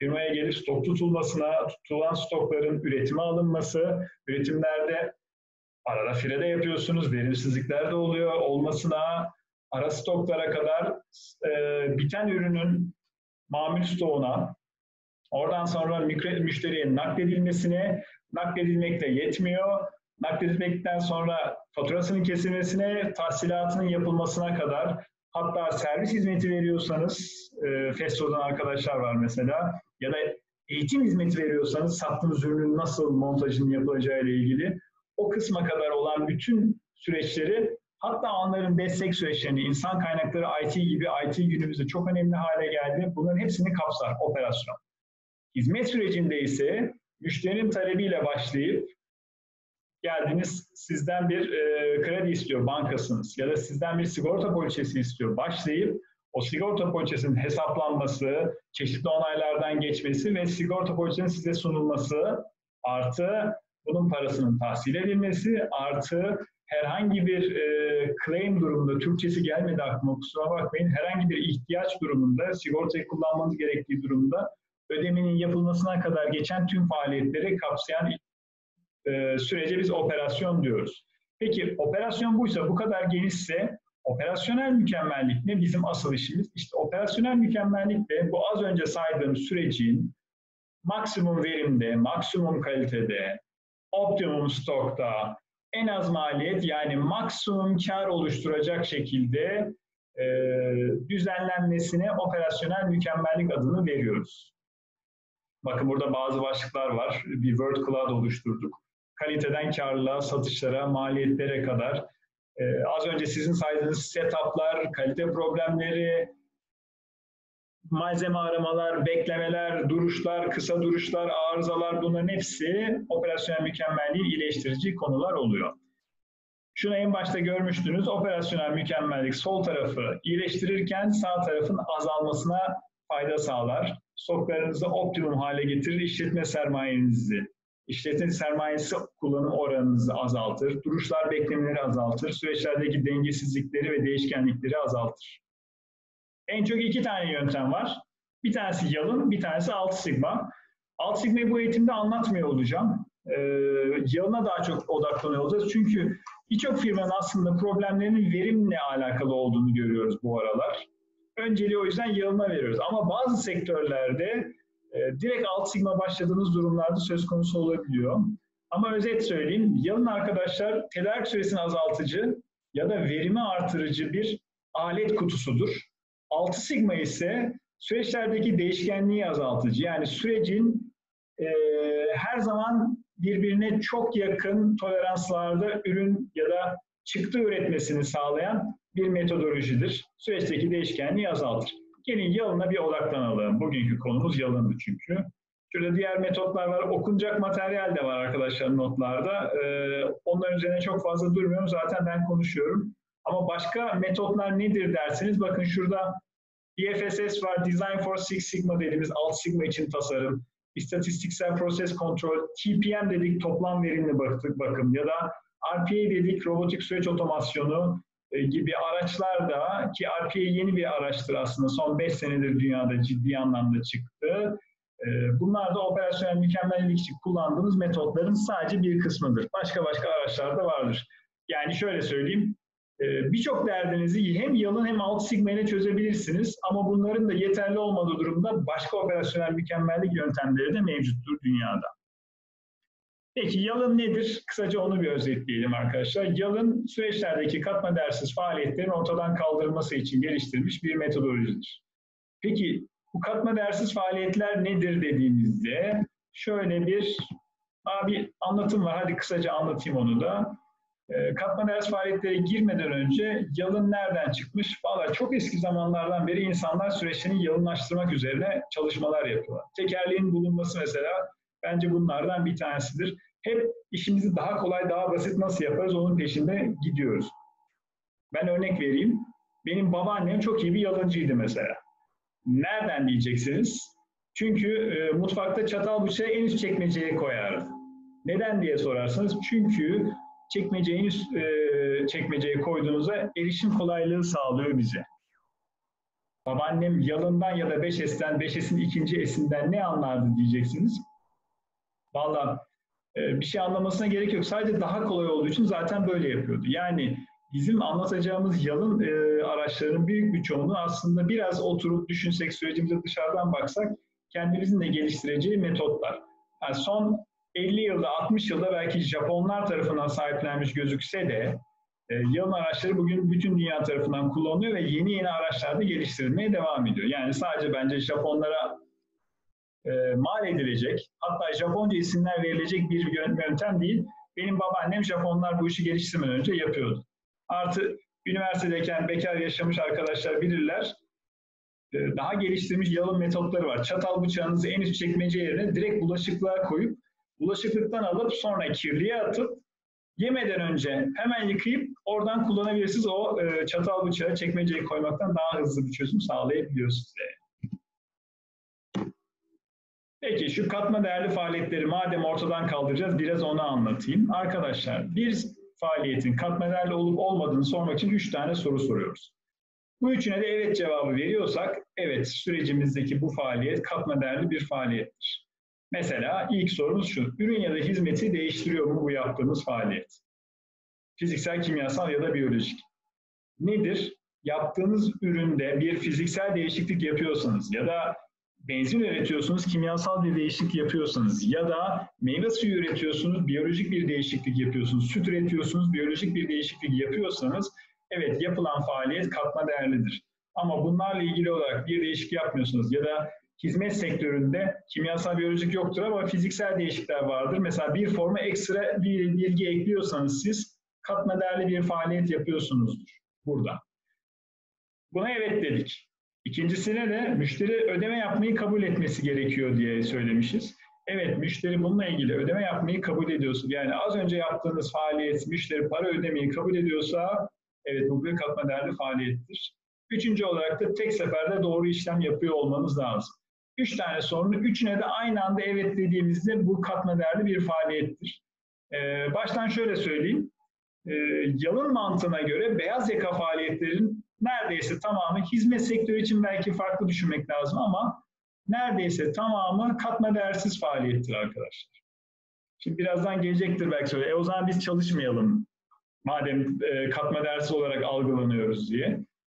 firmaya gelip stok tutulmasına, tutulan stokların üretime alınması, üretimlerde arada firede yapıyorsunuz, verimsizlikler de oluyor olmasına, ara stoklara kadar e, biten ürünün mamul stoğuna, oradan sonra müşteriye nakledilmesine, nakledilmekle yetmiyor. Nakledilmekten sonra faturasının kesilmesine, tahsilatının yapılmasına kadar, hatta servis hizmeti veriyorsanız, e, Festo'dan arkadaşlar var mesela, ya da eğitim hizmeti veriyorsanız sattığınız ürünün nasıl montajının yapılacağı ile ilgili o kısma kadar olan bütün süreçleri, hatta onların destek süreçlerini, insan kaynakları I T gibi, I T günümüzde çok önemli hale geldi. Bunların hepsini kapsar operasyon. Hizmet sürecinde ise müşterinin talebiyle başlayıp geldiniz, sizden bir e, kredi istiyor bankasınız ya da sizden bir sigorta poliçesi istiyor. Başlayıp o sigorta poliçesinin hesaplanması, çeşitli onaylardan geçmesi ve sigorta poliçesinin size sunulması, artı bunun parasının tahsil edilmesi, artı herhangi bir e, claim durumunda, Türkçesi gelmedi aklıma kusura bakmayın, herhangi bir ihtiyaç durumunda, sigortayı kullanmanız gerektiği durumda ödemenin yapılmasına kadar geçen tüm faaliyetleri kapsayan e, sürece biz operasyon diyoruz. Peki operasyon buysa, bu kadar genişse operasyonel mükemmellik ne bizim asıl işimiz? İşte operasyonel mükemmellik de bu az önce saydığım sürecin maksimum verimde, maksimum kalitede, optimum stokta, en az maliyet yani maksimum kar oluşturacak şekilde e, düzenlenmesine operasyonel mükemmellik adını veriyoruz. Bakın burada bazı başlıklar var. Bir word cloud oluşturduk. Kaliteden karlılığa, satışlara, maliyetlere kadar. Ee, az önce sizin saydığınız setuplar, kalite problemleri, malzeme aramalar, beklemeler, duruşlar, kısa duruşlar, arızalar, bunların hepsi operasyonel mükemmelliği iyileştirici konular oluyor. Şunu en başta görmüştünüz. Operasyonel mükemmellik sol tarafı iyileştirirken sağ tarafın azalmasına fayda sağlar. Stoklarınızı optimum hale getirir, işletme sermayenizi, işletme sermayesi kullanım oranınızı azaltır, duruşlar beklemeleri azaltır, süreçlerdeki dengesizlikleri ve değişkenlikleri azaltır. En çok iki tane yöntem var. Bir tanesi yalın, bir tanesi altı sigma. Altı sigmayı bu eğitimde anlatmıyor olacağım. Ee, yalına daha çok odaklanıyor olacağız. Çünkü birçok firmanın aslında problemlerinin verimle alakalı olduğunu görüyoruz bu aralar. Önceliği o yüzden yalına veriyoruz. Ama bazı sektörlerde e, direkt altı sigma başladığınız durumlarda söz konusu olabiliyor. Ama özet söyleyeyim, yalın arkadaşlar tedarik süresini azaltıcı ya da verimi artırıcı bir alet kutusudur. altı sigma ise süreçlerdeki değişkenliği azaltıcı. Yani sürecin e, her zaman birbirine çok yakın toleranslarda ürün ya da çıktı üretmesini sağlayan bir metodolojidir. Süreçteki değişkenliği azaltır. Gelin yalına bir odaklanalım. Bugünkü konumuz yalındı çünkü. Şurada diğer metotlar var. Okunacak materyal de var arkadaşlar notlarda. Ee, onların üzerine çok fazla durmuyorum. Zaten ben konuşuyorum. Ama başka metotlar nedir derseniz bakın şurada D F S S var. Design for Six Sigma dediğimiz altı sigma için tasarım. İstatistiksel proses kontrol. T P M dedik, toplam verimli bakım ya da R P A dedik, robotik süreç otomasyonu gibi araçlar da, ki R P A yeni bir araçtır aslında, son beş senedir dünyada ciddi anlamda çıktı. Bunlar da operasyonel mükemmellik için kullandığımız metotların sadece bir kısmıdır. Başka başka araçlar da vardır. Yani şöyle söyleyeyim, birçok derdinizi hem yalın hem altı sigma ile çözebilirsiniz ama bunların da yeterli olmadığı durumda başka operasyonel mükemmellik yöntemleri de mevcuttur dünyada. Peki yalın nedir? Kısaca onu bir özetleyelim arkadaşlar. Yalın süreçlerdeki katma değersiz faaliyetlerin ortadan kaldırılması için geliştirilmiş bir metodolojidir. Peki bu katma değersiz faaliyetler nedir dediğimizde şöyle bir, bir anlatım var. Hadi kısaca anlatayım onu da. Katma değersiz faaliyetlere girmeden önce yalın nereden çıkmış? Vallahi çok eski zamanlardan beri insanlar süreçlerini yalınlaştırmak üzerine çalışmalar yapıyorlar. Tekerleğin bulunması mesela bence bunlardan bir tanesidir. Hep işimizi daha kolay, daha basit nasıl yaparız onun peşinde gidiyoruz. Ben örnek vereyim. Benim babaannem çok iyi bir yalıncıydı mesela. Nereden diyeceksiniz? Çünkü e, mutfakta çatal bıçağı en üst çekmeceye koyardı. Neden diye sorarsınız. Çünkü çekmeceyi üst e, çekmeceye koyduğunuzda erişim kolaylığı sağlıyor bize. Babaannem yalından ya da beş S'ten, beş S'in ikinci S'inden ne anlardı diyeceksiniz. Vallahi e, bir şey anlamasına gerek yok. Sadece daha kolay olduğu için zaten böyle yapıyordu. Yani bizim anlatacağımız yalın e, araçların büyük bir çoğunluğu aslında biraz oturup düşünsek, sürecimize dışarıdan baksak kendimizin de geliştireceği metotlar. Yani son elli yılda, altmış yılda belki Japonlar tarafından sahiplenmiş gözükse de e, yalın araçları bugün bütün dünya tarafından kullanılıyor ve yeni yeni araçlar da geliştirilmeye devam ediyor. Yani sadece bence Japonlara e, mal edilecek, hatta Japonca isimler verilecek bir yöntem değil. Benim babaannem Japonlar bu işi geliştirmeden önce yapıyordu. Artı üniversitedeyken bekar yaşamış arkadaşlar bilirler. E, daha geliştirilmiş yalın metotları var. Çatal bıçağınızı en üst çekmece yerine direkt bulaşıklığa koyup bulaşıklıktan alıp sonra kirliye atıp yemeden önce hemen yıkayıp oradan kullanabilirsiniz. O e, çatal bıçağı çekmeceye koymaktan daha hızlı bir çözüm sağlayabiliyor size. Peki şu katma değerli faaliyetleri madem ortadan kaldıracağız biraz onu anlatayım. Arkadaşlar bir faaliyetin katma değerli olup olmadığını sormak için üç tane soru soruyoruz. Bu üçüne de evet cevabı veriyorsak evet sürecimizdeki bu faaliyet katma değerli bir faaliyettir. Mesela ilk sorumuz şu. Ürün ya da hizmeti değiştiriyor mu bu yaptığımız faaliyet? Fiziksel, kimyasal ya da biyolojik. Nedir? Yaptığınız üründe bir fiziksel değişiklik yapıyorsanız ya da benzin üretiyorsunuz, kimyasal bir değişiklik yapıyorsanız ya da meyve suyu üretiyorsunuz, biyolojik bir değişiklik yapıyorsunuz, süt üretiyorsunuz, biyolojik bir değişiklik yapıyorsanız evet yapılan faaliyet katma değerlidir. Ama bunlarla ilgili olarak bir değişiklik yapmıyorsunuz ya da hizmet sektöründe kimyasal, biyolojik yoktur ama fiziksel değişiklikler vardır. Mesela bir forma ekstra bir bilgi ekliyorsanız siz katma değerli bir faaliyet yapıyorsunuzdur burada. Buna evet dedik. İkincisine de müşteri ödeme yapmayı kabul etmesi gerekiyor diye söylemişiz. Evet, müşteri bununla ilgili ödeme yapmayı kabul ediyorsa, yani az önce yaptığınız faaliyet müşteri para ödemeyi kabul ediyorsa, evet bu bir katma değerli faaliyettir. Üçüncü olarak da tek seferde doğru işlem yapıyor olmanız lazım. Üç tane sorunun üçüne de aynı anda evet dediğimizde bu katma değerli bir faaliyettir. Ee, baştan şöyle söyleyeyim. Ee, yalın mantığına göre beyaz yaka faaliyetlerin neredeyse tamamı hizmet sektörü için belki farklı düşünmek lazım ama neredeyse tamamı katma değersiz faaliyettir arkadaşlar. Şimdi birazdan gelecektir belki söyle. E o zaman biz çalışmayalım madem e, katma değersiz olarak algılanıyoruz diye.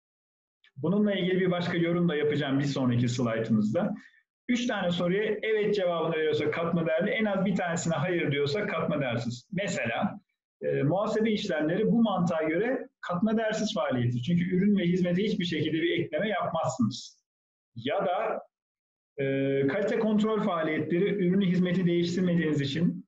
Bununla ilgili bir başka yorum da yapacağım bir sonraki slaytımızda. Üç tane soruya evet cevabını veriyorsa katma değerli, en az bir tanesine hayır diyorsa katma değersiz. Mesela e, muhasebe işlemleri bu mantığa göre katma değersiz faaliyeti. Çünkü ürün ve hizmete hiçbir şekilde bir ekleme yapmazsınız. Ya da e, kalite kontrol faaliyetleri ürünü hizmeti değiştirmediğiniz için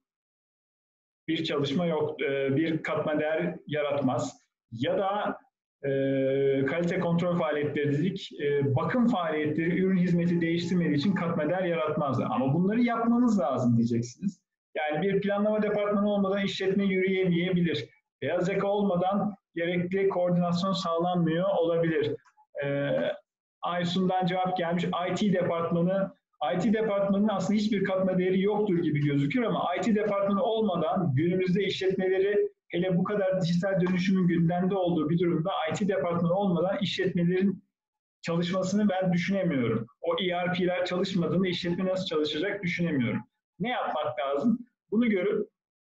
bir çalışma yok, e, bir katma değer yaratmaz. Ya da e, kalite kontrol faaliyetleri dedik, e, bakım faaliyetleri ürün hizmeti değiştirmediği için katma değer yaratmaz. Ama bunları yapmanız lazım diyeceksiniz. Yani bir planlama departmanı olmadan işletme yürüyemeyebilir. Beyaz yaka olmadan gerekli koordinasyon sağlanmıyor olabilir. E, Aysun'dan cevap gelmiş. I T departmanı, I T departmanının aslında hiçbir katma değeri yoktur gibi gözükür ama I T departmanı olmadan günümüzde işletmeleri, hele bu kadar dijital dönüşümün gündemde olduğu bir durumda I T departmanı olmadan işletmelerin çalışmasını ben düşünemiyorum. O E R P'ler çalışmadığında işletme nasıl çalışacak düşünemiyorum. Ne yapmak lazım? Bunu görüp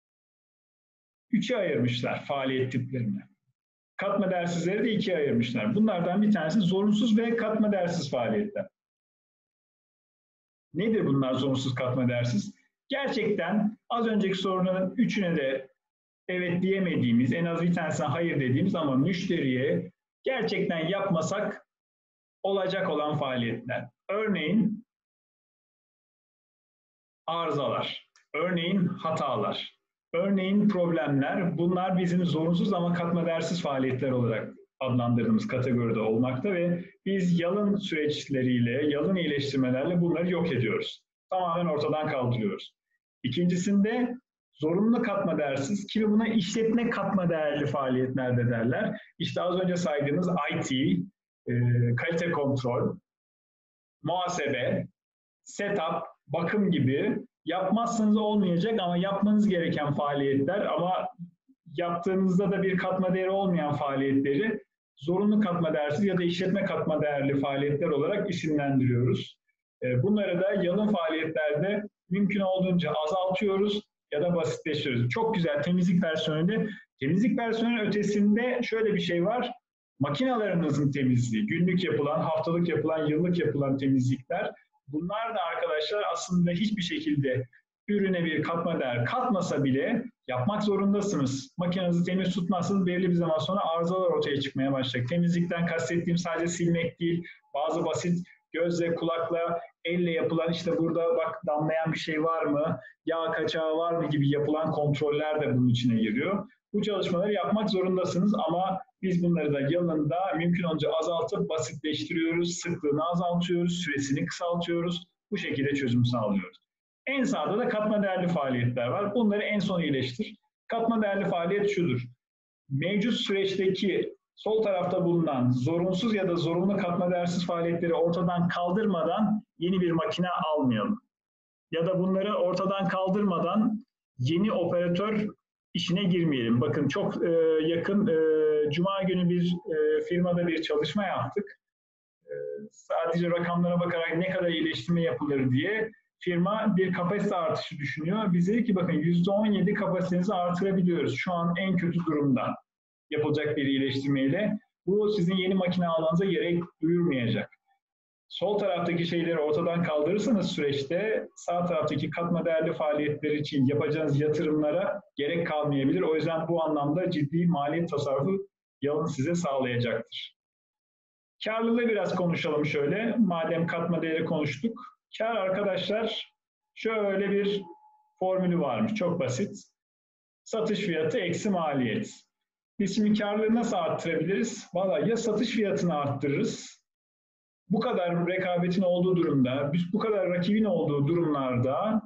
üçe ayırmışlar faaliyet tiplerini. Katma değersizleri de ikiye ayırmışlar. Bunlardan bir tanesi zorunsuz ve katma değersiz faaliyetler. Nedir bunlar zorunsuz katma değersiz? Gerçekten az önceki sorunun üçüne de evet diyemediğimiz, en az bir tanesine hayır dediğimiz ama müşteriye gerçekten yapmasak olacak olan faaliyetler. Örneğin arızalar, örneğin hatalar, örneğin problemler, bunlar bizim zorunsuz ama katma değersiz faaliyetler olarak adlandırdığımız kategoride olmakta ve biz yalın süreçleriyle, yalın iyileştirmelerle bunları yok ediyoruz. Tamamen ortadan kaldırıyoruz. İkincisinde zorunlu katma değersiz, kimi buna işletme katma değerli faaliyetler de derler. İşte az önce saydığımız I T, e, kalite kontrol, muhasebe, setup, bakım gibi yapmazsanız olmayacak ama yapmanız gereken faaliyetler ama yaptığınızda da bir katma değeri olmayan faaliyetleri zorunlu katma değersiz ya da işletme katma değerli faaliyetler olarak isimlendiriyoruz. Bunları da yalın faaliyetlerde mümkün olduğunca azaltıyoruz ya da basitleştiriyoruz. Çok güzel temizlik personeli. Temizlik personeli ötesinde şöyle bir şey var. Makinalarınızın temizliği, günlük yapılan, haftalık yapılan, yıllık yapılan temizlikler. Bunlar da arkadaşlar aslında hiçbir şekilde ürüne bir katma değer katmasa bile yapmak zorundasınız. Makinenizi temiz tutmazsanız belli bir zaman sonra arızalar ortaya çıkmaya başlayacak. Temizlikten kastettiğim sadece silmek değil, bazı basit gözle, kulakla, elle yapılan işte burada bak damlayan bir şey var mı, yağ kaçağı var mı gibi yapılan kontroller de bunun içine giriyor. Bu çalışmaları yapmak zorundasınız ama biz bunları da yılında mümkün olunca azaltıp basitleştiriyoruz, sıklığını azaltıyoruz, süresini kısaltıyoruz. Bu şekilde çözüm sağlıyoruz. En sağda da katma değerli faaliyetler var. Bunları en son iyileştir. Katma değerli faaliyet şudur. Mevcut süreçteki sol tarafta bulunan zorunsuz ya da zorunlu katma değersiz faaliyetleri ortadan kaldırmadan yeni bir makine almayalım. Ya da bunları ortadan kaldırmadan yeni operatör işine girmeyelim. Bakın çok e, yakın e, Cuma günü bir e, firmada bir çalışma yaptık. E, sadece rakamlara bakarak ne kadar iyileştirme yapılır diye firma bir kapasite artışı düşünüyor. Biz dedik ki bakın yüzde on yedi kapasitenizi artırabiliyoruz. Şu an en kötü durumda yapılacak bir iyileştirmeyle. Bu sizin yeni makine almanıza gerek duyurmayacak. Sol taraftaki şeyleri ortadan kaldırırsanız süreçte sağ taraftaki katma değerli faaliyetler için yapacağınız yatırımlara gerek kalmayabilir. O yüzden bu anlamda ciddi maliyet tasarrufu yalın size sağlayacaktır. Karlılığı biraz konuşalım şöyle. Madem katma değeri konuştuk. Kar arkadaşlar şöyle bir formülü varmış. Çok basit. Satış fiyatı eksi maliyet. Biz şimdi karlılığı nasıl arttırabiliriz? Vallahi ya satış fiyatını arttırırız. Bu kadar rekabetin olduğu durumda, bu kadar rakibin olduğu durumlarda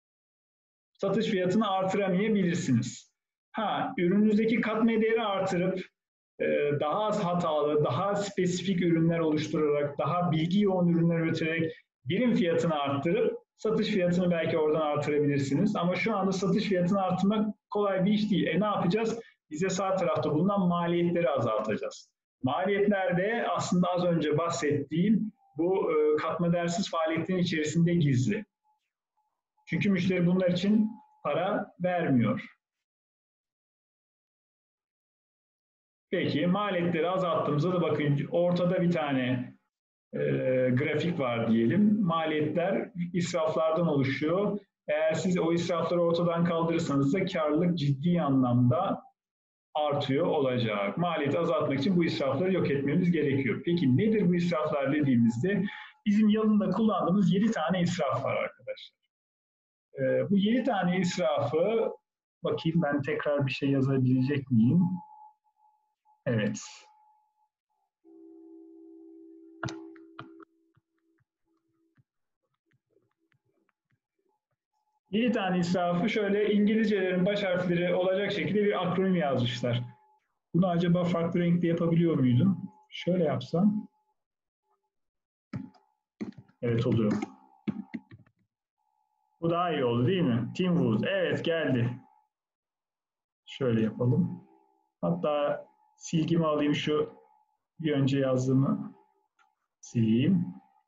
satış fiyatını artıramayabilirsiniz. Ha, ürününüzdeki katma değeri artırıp daha az hatalı, daha spesifik ürünler oluşturarak, daha bilgi yoğun ürünler üreterek birim fiyatını arttırıp satış fiyatını belki oradan artırabilirsiniz. Ama şu anda satış fiyatını arttırmak kolay bir iş değil. E ne yapacağız? Bize sağ tarafta bulunan maliyetleri azaltacağız. Maliyetler de aslında az önce bahsettiğim bu katma değersiz faaliyetlerin içerisinde gizli. Çünkü müşteri bunlar için para vermiyor. Peki maliyetleri azalttığımızda da bakın ortada bir tane e, grafik var diyelim. Maliyetler israflardan oluşuyor. Eğer siz o israfları ortadan kaldırırsanız da karlılık ciddi anlamda artıyor olacak. Maliyeti azaltmak için bu israfları yok etmemiz gerekiyor. Peki nedir bu israflar dediğimizde? Bizim yılında kullandığımız yedi tane israf var arkadaşlar. Ee, bu yedi tane israfı bakayım ben tekrar bir şey yazabilecek miyim? Evet. Yedi tane israfı şöyle İngilizcelerin baş harfleri olacak şekilde bir akronim yazmışlar. Bunu acaba farklı renkli yapabiliyor muydum? Şöyle yapsam. Evet oluyor. Bu daha iyi oldu değil mi? Teamwood. Evet geldi. Şöyle yapalım. Hatta silgimi alayım şu bir önce yazdığımı sileyim.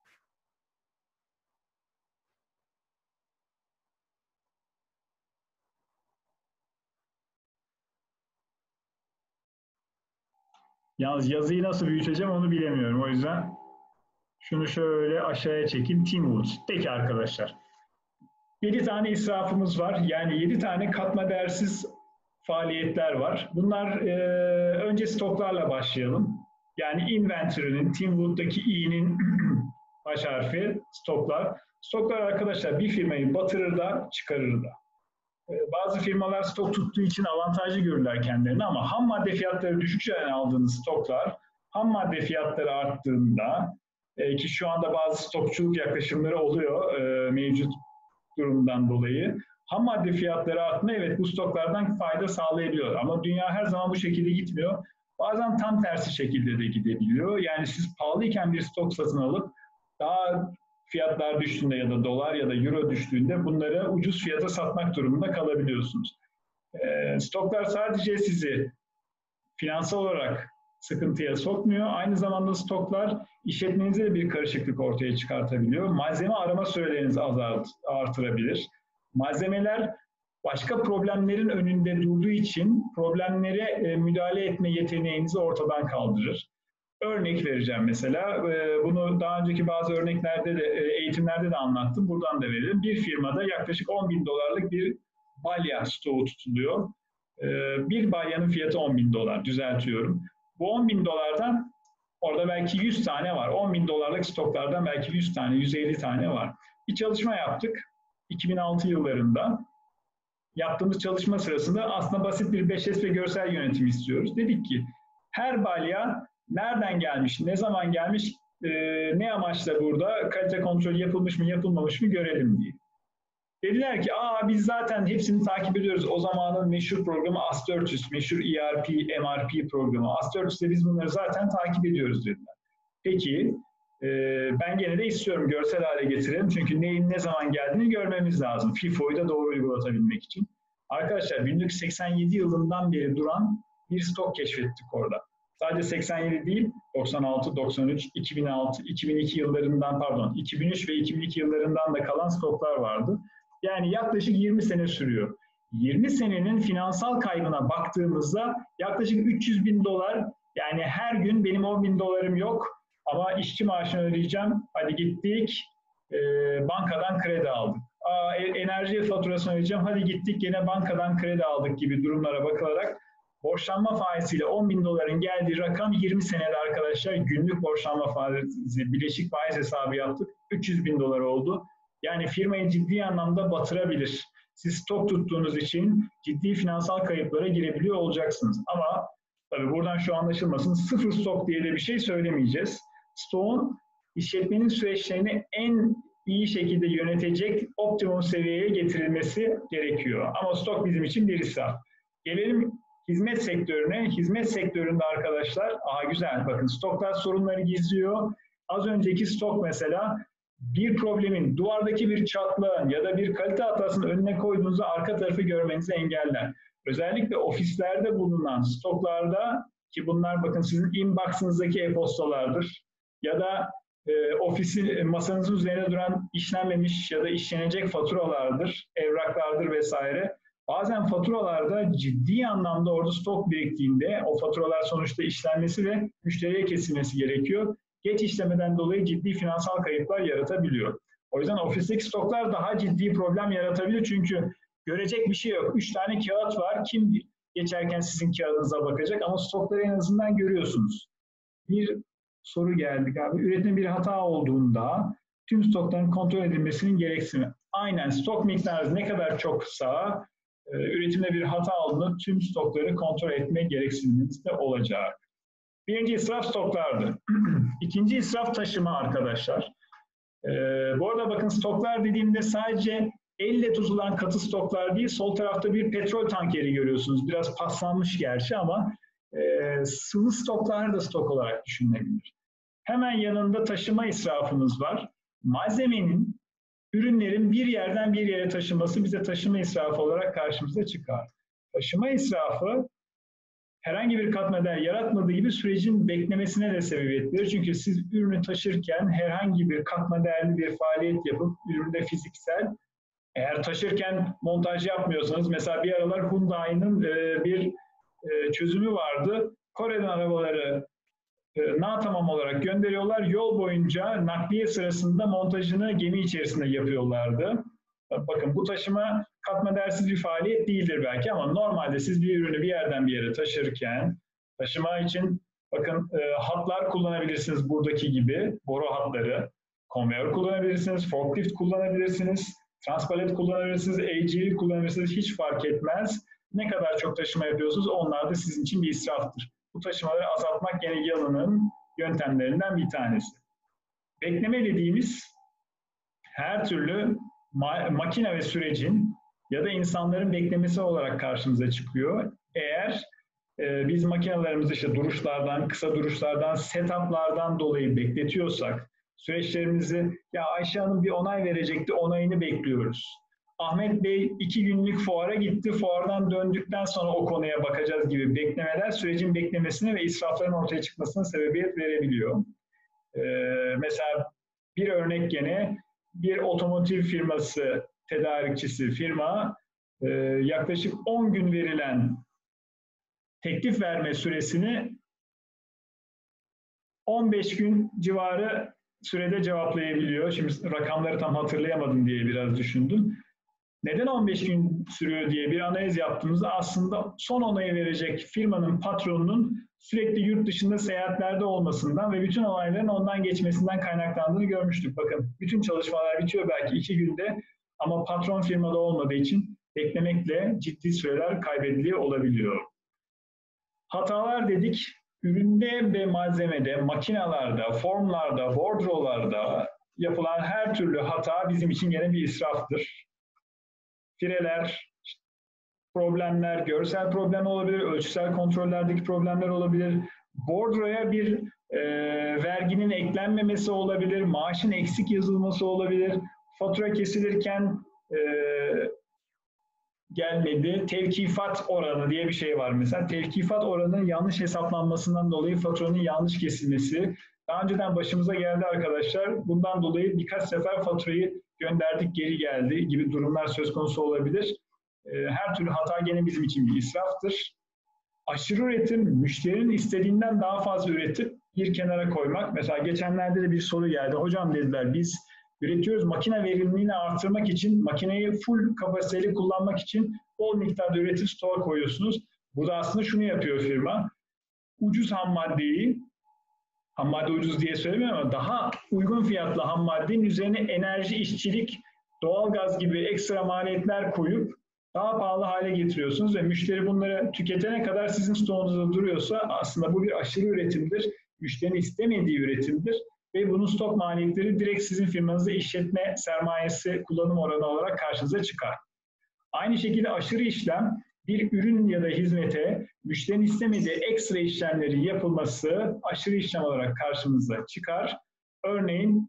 Yalnız yazıyı nasıl büyüteceğim onu bilemiyorum. O yüzden şunu şöyle aşağıya çekeyim. Teamwood. Peki arkadaşlar. yedi tane israfımız var. Yani yedi tane katma değersiz faaliyetler var. Bunlar e, önce stoklarla başlayalım. Yani inventory'nin, Teamwood'daki i'nin baş harfi stoklar. Stoklar arkadaşlar bir firmayı batırır da çıkarır da. E, bazı firmalar stok tuttuğu için avantajlı görürler kendilerini ama ham madde fiyatları düşükçe aldığınız stoklar ham madde fiyatları arttığında e, ki şu anda bazı stokçuluk yaklaşımları oluyor e, mevcut durumdan dolayı. Ham madde fiyatları artma evet bu stoklardan fayda sağlayabiliyor ama dünya her zaman bu şekilde gitmiyor. Bazen tam tersi şekilde de gidebiliyor. Yani siz pahalıyken bir stok satın alıp daha fiyatlar düştüğünde ya da dolar ya da euro düştüğünde bunları ucuz fiyata satmak durumunda kalabiliyorsunuz. E, stoklar sadece sizi finansal olarak sıkıntıya sokmuyor. Aynı zamanda stoklar işletmenize de bir karışıklık ortaya çıkartabiliyor. Malzeme arama sürelerinizi azalt, artırabilir. Malzemeler başka problemlerin önünde durduğu için problemlere e, müdahale etme yeteneğinizi ortadan kaldırır. Örnek vereceğim mesela. E, bunu daha önceki bazı örneklerde de, e, eğitimlerde de anlattım. Buradan da verelim. Bir firmada yaklaşık on bin dolarlık bir balya stoğu tutuluyor. E, bir balyanın fiyatı on bin dolar. Düzeltiyorum. Bu on bin dolardan orada belki yüz tane var. on bin dolarlık stoklardan belki yüz tane, yüz elli tane var. Bir çalışma yaptık. iki bin altı yıllarında. Yaptığımız çalışma sırasında aslında basit bir beş S ve görsel yönetim istiyoruz. Dedik ki her balya nereden gelmiş, ne zaman gelmiş, e, ne amaçla burada, kalite kontrolü yapılmış mı, yapılmamış mı görelim diye. Dediler ki, aa biz zaten hepsini takip ediyoruz. O zamanın meşhur programı A S dört yüz, meşhur E R P, M R P programı. A S dört yüz'de biz bunları zaten takip ediyoruz dediler. Peki, e, ben gene de istiyorum görsel hale getirelim. Çünkü neyin ne zaman geldiğini görmemiz lazım. FIFO'yu da doğru uygulatabilmek için. Arkadaşlar bin dokuz yüz seksen yedi yılından beri duran bir stok keşfettik orada. Sadece seksen yedi değil, doksan altı, doksan üç, iki bin altı, iki bin iki yıllarından pardon, iki bin üç ve iki bin iki yıllarından da kalan stoklar vardı. Yani yaklaşık yirmi sene sürüyor. yirmi senenin finansal kaybına baktığımızda yaklaşık üç yüz bin dolar, yani her gün benim on bin dolarım yok ama işçi maaşını ödeyeceğim. Hadi gittik, e, bankadan kredi aldık. Aa, enerji faturasını ödeyeceğim. Hadi gittik yine bankadan kredi aldık gibi durumlara bakılarak borçlanma faiziyle on bin doların geldiği rakam yirmi senede arkadaşlar günlük borçlanma faizi, bileşik faiz hesabı yaptık. üç yüz bin dolar oldu. Yani firmayı ciddi anlamda batırabilir. Siz stok tuttuğunuz için ciddi finansal kayıplara girebiliyor olacaksınız. Ama tabii buradan şu anlaşılmasın, sıfır stok diye de bir şey söylemeyeceğiz. Stokun işletmenin süreçlerini en iyi şekilde yönetecek optimum seviyeye getirilmesi gerekiyor. Ama stok bizim için bir israf. Gelelim hizmet sektörüne. Hizmet sektöründe arkadaşlar, aha güzel bakın stoklar sorunları gizliyor. Az önceki stok mesela bir problemin, duvardaki bir çatlağın ya da bir kalite hatasının önüne koyduğunuzda arka tarafı görmenizi engeller. Özellikle ofislerde bulunan stoklarda, ki bunlar bakın sizin inbox'ınızdaki e-postalardır ya da e, ofisin masanızın üzerine duran işlenmemiş ya da işlenecek faturalardır, evraklardır vesaire. Bazen faturalarda ciddi anlamda orada stok biriktiğinde o faturalar sonuçta işlenmesi ve müşteriye kesilmesi gerekiyor. Geç işlemeden dolayı ciddi finansal kayıplar yaratabiliyor. O yüzden ofisteki stoklar daha ciddi problem yaratabilir çünkü görecek bir şey yok. Üç tane kağıt var. Kim geçerken sizin kağıdınıza bakacak ama stokları en azından görüyorsunuz. Bir soru geldi abi. Üretimde bir hata olduğunda tüm stokların kontrol edilmesinin gereksinimi. Aynen stok miktarı ne kadar çoksa üretimde bir hata olduğunda tüm stokları kontrol etme gereksiniminiz de olacak. Birinci israf stoklardı. İkinci israf taşıma arkadaşlar. Ee, bu arada bakın stoklar dediğimde sadece elle tutulan katı stoklar değil, sol tarafta bir petrol tankeri görüyorsunuz. Biraz paslanmış gerçi ama e, sıvı stoklar da stok olarak düşünülebilir. Hemen yanında taşıma israfımız var. Malzemenin, ürünlerin bir yerden bir yere taşınması bize taşıma israfı olarak karşımıza çıkar. Taşıma israfı herhangi bir katma değer yaratmadığı gibi sürecin beklemesine de sebebiyet verir. Çünkü siz ürünü taşırken herhangi bir katma değerli bir faaliyet yapıp üründe fiziksel, eğer taşırken montaj yapmıyorsanız, mesela bir aralar Hyundai'nin e, bir e, çözümü vardı. Kore'den arabaları e, natamam olarak gönderiyorlar. Yol boyunca nakliye sırasında montajını gemi içerisinde yapıyorlardı. Bakın bu taşıma katma değersiz bir faaliyet değildir belki ama normalde siz bir ürünü bir yerden bir yere taşırken taşıma için bakın e, hatlar kullanabilirsiniz buradaki gibi, boru hatları, konveyör kullanabilirsiniz, forklift kullanabilirsiniz, transpalet kullanabilirsiniz, A G V kullanabilirsiniz, hiç fark etmez. Ne kadar çok taşıma yapıyorsunuz onlar da sizin için bir israftır. Bu taşımaları azaltmak gene Yalın'ın yöntemlerinden bir tanesi. Bekleme dediğimiz her türlü ma makine ve sürecin ya da insanların beklemesi olarak karşımıza çıkıyor. Eğer e, biz makinelerimizi işte duruşlardan, kısa duruşlardan, setuplardan dolayı bekletiyorsak, süreçlerimizi ya Ayşe Hanım bir onay verecekti, onayını bekliyoruz. Ahmet Bey iki günlük fuara gitti, fuardan döndükten sonra o konuya bakacağız gibi beklemeler sürecin beklemesine ve israfların ortaya çıkmasına sebebiyet verebiliyor. Ee, mesela bir örnek gene bir otomotiv firması, tedarikçisi firma e, yaklaşık on gün verilen teklif verme süresini on beş gün civarı sürede cevaplayabiliyor. Şimdi rakamları tam hatırlayamadım diye biraz düşündüm. Neden on beş gün sürüyor diye bir analiz yaptığımızda aslında son onayı verecek firmanın patronunun sürekli yurt dışında seyahatlerde olmasından ve bütün olayların ondan geçmesinden kaynaklandığını görmüştük. Bakın bütün çalışmalar bitiyor belki iki günde ama patron firmada olmadığı için beklemekle ciddi süreler kaybediliyor olabiliyor. Hatalar dedik. Üründe ve malzemede, makinalarda, formlarda, bordrolarda yapılan her türlü hata bizim için gene bir israftır. Fireler, problemler, görsel problem olabilir, ölçüsel kontrollerdeki problemler olabilir. Bordroya bir e, verginin eklenmemesi olabilir, maaşın eksik yazılması olabilir, fatura kesilirken e, gelmedi. Tevkifat oranı diye bir şey var mesela. Tevkifat oranının yanlış hesaplanmasından dolayı faturanın yanlış kesilmesi. Daha önceden başımıza geldi arkadaşlar. Bundan dolayı birkaç sefer faturayı gönderdik, geri geldi gibi durumlar söz konusu olabilir. Her türlü hata gene bizim için bir israftır. Aşırı üretim, müşterinin istediğinden daha fazla üretip bir kenara koymak. Mesela geçenlerde de bir soru geldi. Hocam dediler biz üretiyoruz, makine verimliliğini artırmak için, makineyi full kapasiteli kullanmak için bol miktarda üretip stoğa koyuyorsunuz. Burada aslında şunu yapıyor firma. Ucuz ham maddeyi, ham madde ucuz diye söylemiyorum ama daha uygun fiyatlı ham maddenin üzerine enerji, işçilik, doğalgaz gibi ekstra maliyetler koyup daha pahalı hale getiriyorsunuz ve müşteri bunları tüketene kadar sizin stoğunuzda duruyorsa aslında bu bir aşırı üretimdir. Müşterinin istemediği üretimdir. Ve bunun stok maliyetleri direkt sizin firmanızda işletme sermayesi kullanım oranı olarak karşınıza çıkar. Aynı şekilde aşırı işlem bir ürün ya da hizmete müşterinin istemediği ekstra işlemleri yapılması aşırı işlem olarak karşımıza çıkar. Örneğin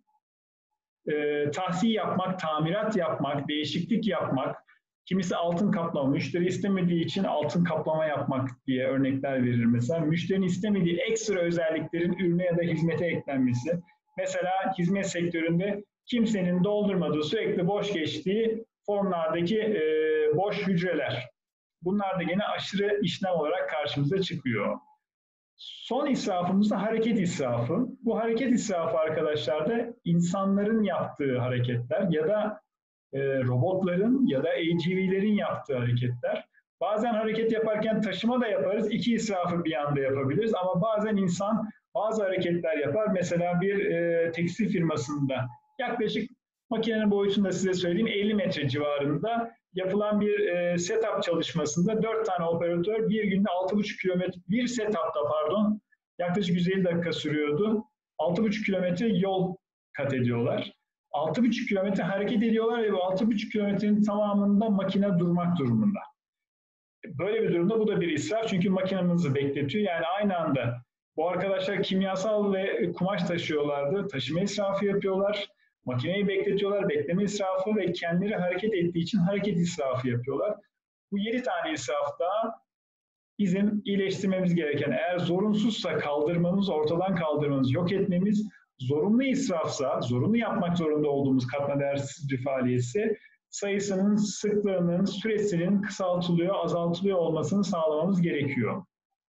e, tahsiye yapmak, tamirat yapmak, değişiklik yapmak, kimisi altın kaplama, müşteri istemediği için altın kaplama yapmak diye örnekler verir mesela. Müşterinin istemediği ekstra özelliklerin ürüne ya da hizmete eklenmesi. Mesela hizmet sektöründe kimsenin doldurmadığı, sürekli boş geçtiği formlardaki e, boş hücreler. Bunlar da gene aşırı işlem olarak karşımıza çıkıyor. Son israfımız da hareket israfı. Bu hareket israfı arkadaşlar da insanların yaptığı hareketler ya da e, robotların ya da A G V'lerin yaptığı hareketler. Bazen hareket yaparken taşıma da yaparız. İki israfı bir anda yapabiliriz ama bazen insan bazı hareketler yapar. Mesela bir e, tekstil firmasında yaklaşık makinenin boyutunu da size söyleyeyim elli metre civarında yapılan bir e, setup çalışmasında dört tane operatör bir günde altı buçuk kilometre bir setupta pardon yaklaşık yüz elli dakika sürüyordu. altı buçuk kilometre yol kat ediyorlar. altı buçuk kilometre hareket ediyorlar ve bu altı buçuk kilometrenin tamamında makine durmak durumunda. Böyle bir durumda bu da bir israf çünkü makinenizi bekletiyor. Yani aynı anda bu arkadaşlar kimyasal ve kumaş taşıyorlardı. Taşıma israfı yapıyorlar. Makineyi bekletiyorlar, bekleme israfı ve kendileri hareket ettiği için hareket israfı yapıyorlar. Bu yedi tane israfta bizim iyileştirmemiz gereken, eğer zorunsuzsa kaldırmamız, ortadan kaldırmamız, yok etmemiz, zorunlu israfsa, zorunlu yapmak zorunda olduğumuz katma değersiz bir faaliyetse sayısının, sıklığının, süresinin kısaltılıyor, azaltılıyor olmasını sağlamamız gerekiyor.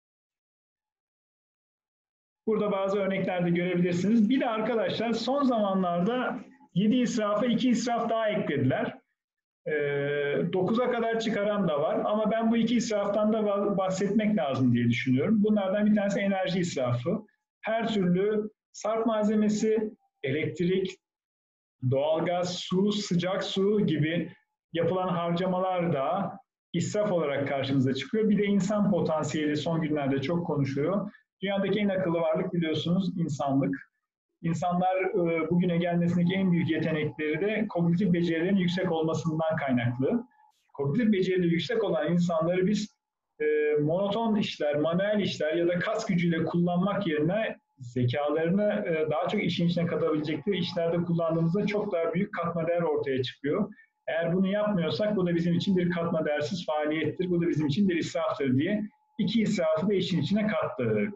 Burada bazı örneklerde görebilirsiniz. Bir de arkadaşlar son zamanlarda yedi israfa iki israf daha eklediler. dokuza kadar çıkaran da var ama ben bu iki israftan da bahsetmek lazım diye düşünüyorum. Bunlardan bir tanesi enerji israfı. Her türlü sarf malzemesi, elektrik, doğalgaz, su, sıcak su gibi yapılan harcamalar da israf olarak karşımıza çıkıyor. Bir de insan potansiyeli son günlerde çok konuşuyor. Dünyadaki en akıllı varlık biliyorsunuz insanlık. İnsanlar e, bugüne gelmesindeki en büyük yetenekleri de kognitif becerilerin yüksek olmasından kaynaklı. Kognitif becerileri yüksek olan insanları biz e, monoton işler, manuel işler ya da kas gücüyle kullanmak yerine zekalarını e, daha çok işin içine katabilecekleri işlerde kullandığımızda çok daha büyük katma değer ortaya çıkıyor. Eğer bunu yapmıyorsak bu da bizim için bir katma değersiz faaliyettir. Bu da bizim için bir israftır diye iki israfı da işin içine kattık.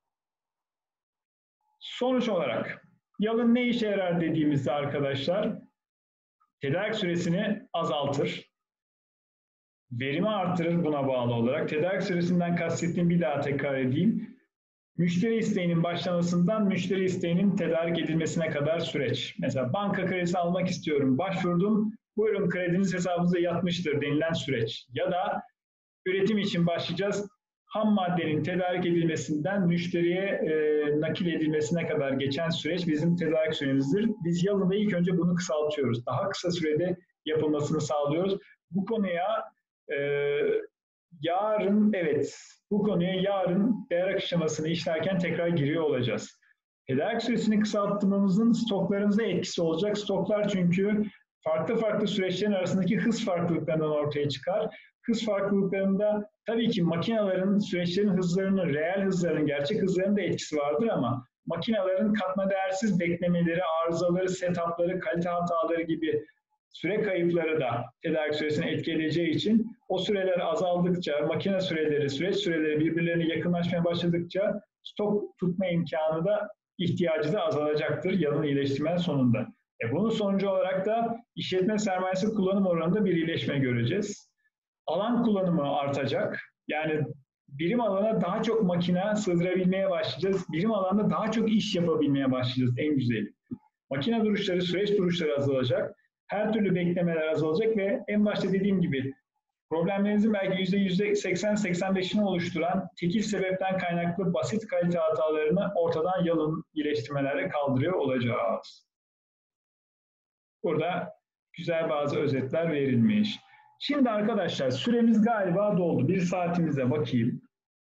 Sonuç olarak yalın ne işe yarar dediğimizde arkadaşlar tedarik süresini azaltır. Verimi artırır buna bağlı olarak. Tedarik süresinden kastettiğim bir daha tekrar edeyim. Müşteri isteğinin başlamasından müşteri isteğinin tedarik edilmesine kadar süreç. Mesela banka kredisi almak istiyorum, başvurdum, buyurun krediniz hesabınıza yatmıştır denilen süreç. Ya da üretim için başlayacağız, ham maddenin tedarik edilmesinden müşteriye e, nakil edilmesine kadar geçen süreç bizim tedarik süremizdir. Biz yalında ilk önce bunu kısaltıyoruz. Daha kısa sürede yapılmasını sağlıyoruz. Bu konuya e, yarın, evet, bu konuya yarın değer aşamasını işlerken tekrar giriyor olacağız. Tedarik süresini kısaltmamızın stoklarımıza etkisi olacak. Stoklar çünkü farklı farklı süreçlerin arasındaki hız farklılıklarından ortaya çıkar. Hız farklılıklarında tabii ki makinelerin, süreçlerin hızlarının, reel hızlarının, gerçek hızlarının da etkisi vardır ama makinelerin katma değersiz beklemeleri, arızaları, setupları, kalite hataları gibi süre kayıpları da tedarik süresini etki edeceği için o süreler azaldıkça, makine süreleri, süreç süreleri birbirlerine yakınlaşmaya başladıkça stok tutma imkanı da ihtiyacı da azalacaktır yalın iyileştirmenin sonunda. E bunun sonucu olarak da işletme sermayesi kullanım oranında bir iyileşme göreceğiz. Alan kullanımı artacak. Yani birim alana daha çok makine sığdırabilmeye başlayacağız. Birim alanda daha çok iş yapabilmeye başlayacağız en güzeli. Makine duruşları, süreç duruşları azalacak. Her türlü beklemeler azalacak ve en başta dediğim gibi problemlerinizin belki yüzde seksen seksen beşini oluşturan tekil sebepten kaynaklı basit kalite hatalarını ortadan yalın iyileştirmelerle kaldırıyor olacağız. Burada güzel bazı özetler verilmiş. Şimdi arkadaşlar süremiz galiba doldu. Bir saatimize bakayım.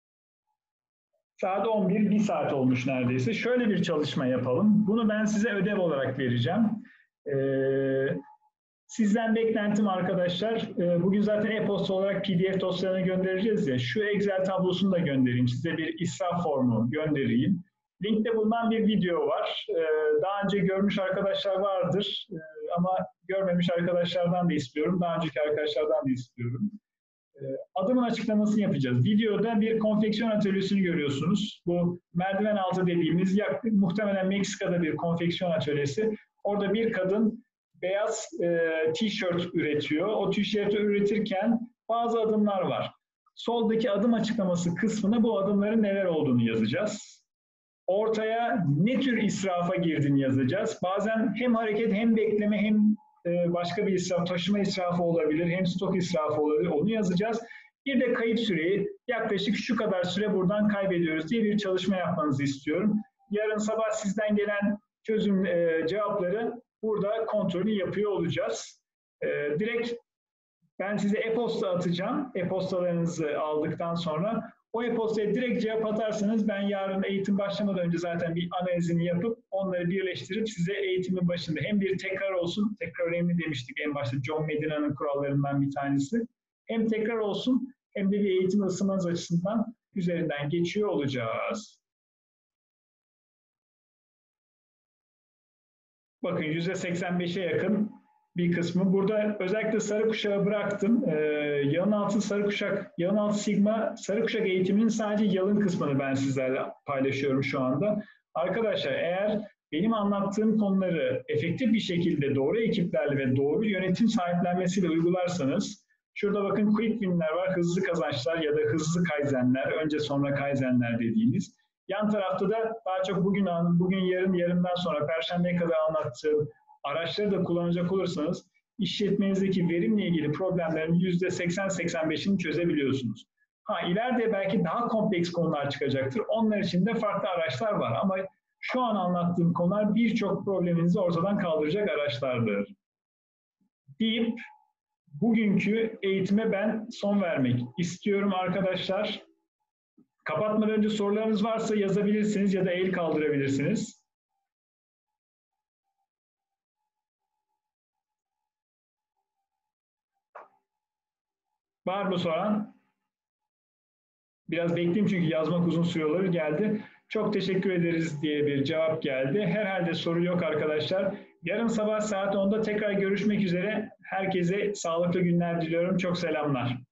Saat on bir, bir saat olmuş neredeyse. Şöyle bir çalışma yapalım. Bunu ben size ödev olarak vereceğim. Ee, sizden beklentim arkadaşlar, e, bugün zaten e-posta olarak P D F dosyalarını göndereceğiz ya. Şu Excel tablosunu da göndereyim. Size bir israf formu göndereyim. Linkte bulunan bir video var. Ee, daha önce görmüş arkadaşlar vardır. Ee, ama görmemiş arkadaşlardan da istiyorum. Daha önceki arkadaşlardan da istiyorum. Ee, adımın açıklamasını yapacağız. Videoda bir konfeksiyon atölyesini görüyorsunuz. Bu merdiven altı dediğimiz yaklaşık muhtemelen Meksika'da bir konfeksiyon atölyesi. Orada bir kadın beyaz e, tişört üretiyor. O tişörtü üretirken bazı adımlar var. Soldaki adım açıklaması kısmına bu adımların neler olduğunu yazacağız. Ortaya ne tür israfa girdiğini yazacağız. Bazen hem hareket hem bekleme hem e, başka bir israf, taşıma israfı olabilir, hem stok israfı olabilir. Onu yazacağız. Bir de kayıp süreyi yaklaşık şu kadar süre buradan kaybediyoruz diye bir çalışma yapmanızı istiyorum. Yarın sabah sizden gelen çözüm e, cevapları burada kontrolü yapıyor olacağız. E, direkt ben size e-posta atacağım. E-postalarınızı aldıktan sonra o e-postaya direkt cevap atarsanız ben yarın eğitim başlamadan önce zaten bir analizini yapıp onları birleştirip size eğitimin başında hem bir tekrar olsun, tekrar önemli demiştik en başta John Medina'nın kurallarından bir tanesi. Hem tekrar olsun hem de bir eğitim ısınmanız açısından üzerinden geçiyor olacağız. Bakın yüzde seksen beşe yakın bir kısmı. Burada özellikle sarı kuşağı bıraktım. Ee, yalın altı sarı kuşak, yalın altı sigma sarı kuşak eğitiminin sadece yalın kısmını ben sizlerle paylaşıyorum şu anda. Arkadaşlar eğer benim anlattığım konuları efektif bir şekilde doğru ekiplerle ve doğru yönetim sahiplenmesiyle uygularsanız, şurada bakın quick win'ler var, hızlı kazançlar ya da hızlı kaizenler, önce sonra kaizenler dediğimiz. Yan tarafta da daha çok bugün, bugün yarın, yarından sonra Perşembe'ye kadar anlattığım araçları da kullanacak olursanız işletmenizdeki verimle ilgili problemlerin yüzde seksen seksen beşini çözebiliyorsunuz. Ha, ileride belki daha kompleks konular çıkacaktır. Onlar için de farklı araçlar var ama şu an anlattığım konular birçok probleminizi ortadan kaldıracak araçlardır. Deyip bugünkü eğitime ben son vermek istiyorum arkadaşlar. Kapatmadan önce sorularınız varsa yazabilirsiniz ya da el kaldırabilirsiniz. Var mı soran? Biraz bekleyeyim çünkü yazmak uzun sürüyor olabilir. Geldi. Çok teşekkür ederiz diye bir cevap geldi. Herhalde soru yok arkadaşlar. Yarın sabah saat onda tekrar görüşmek üzere. Herkese sağlıklı günler diliyorum. Çok selamlar.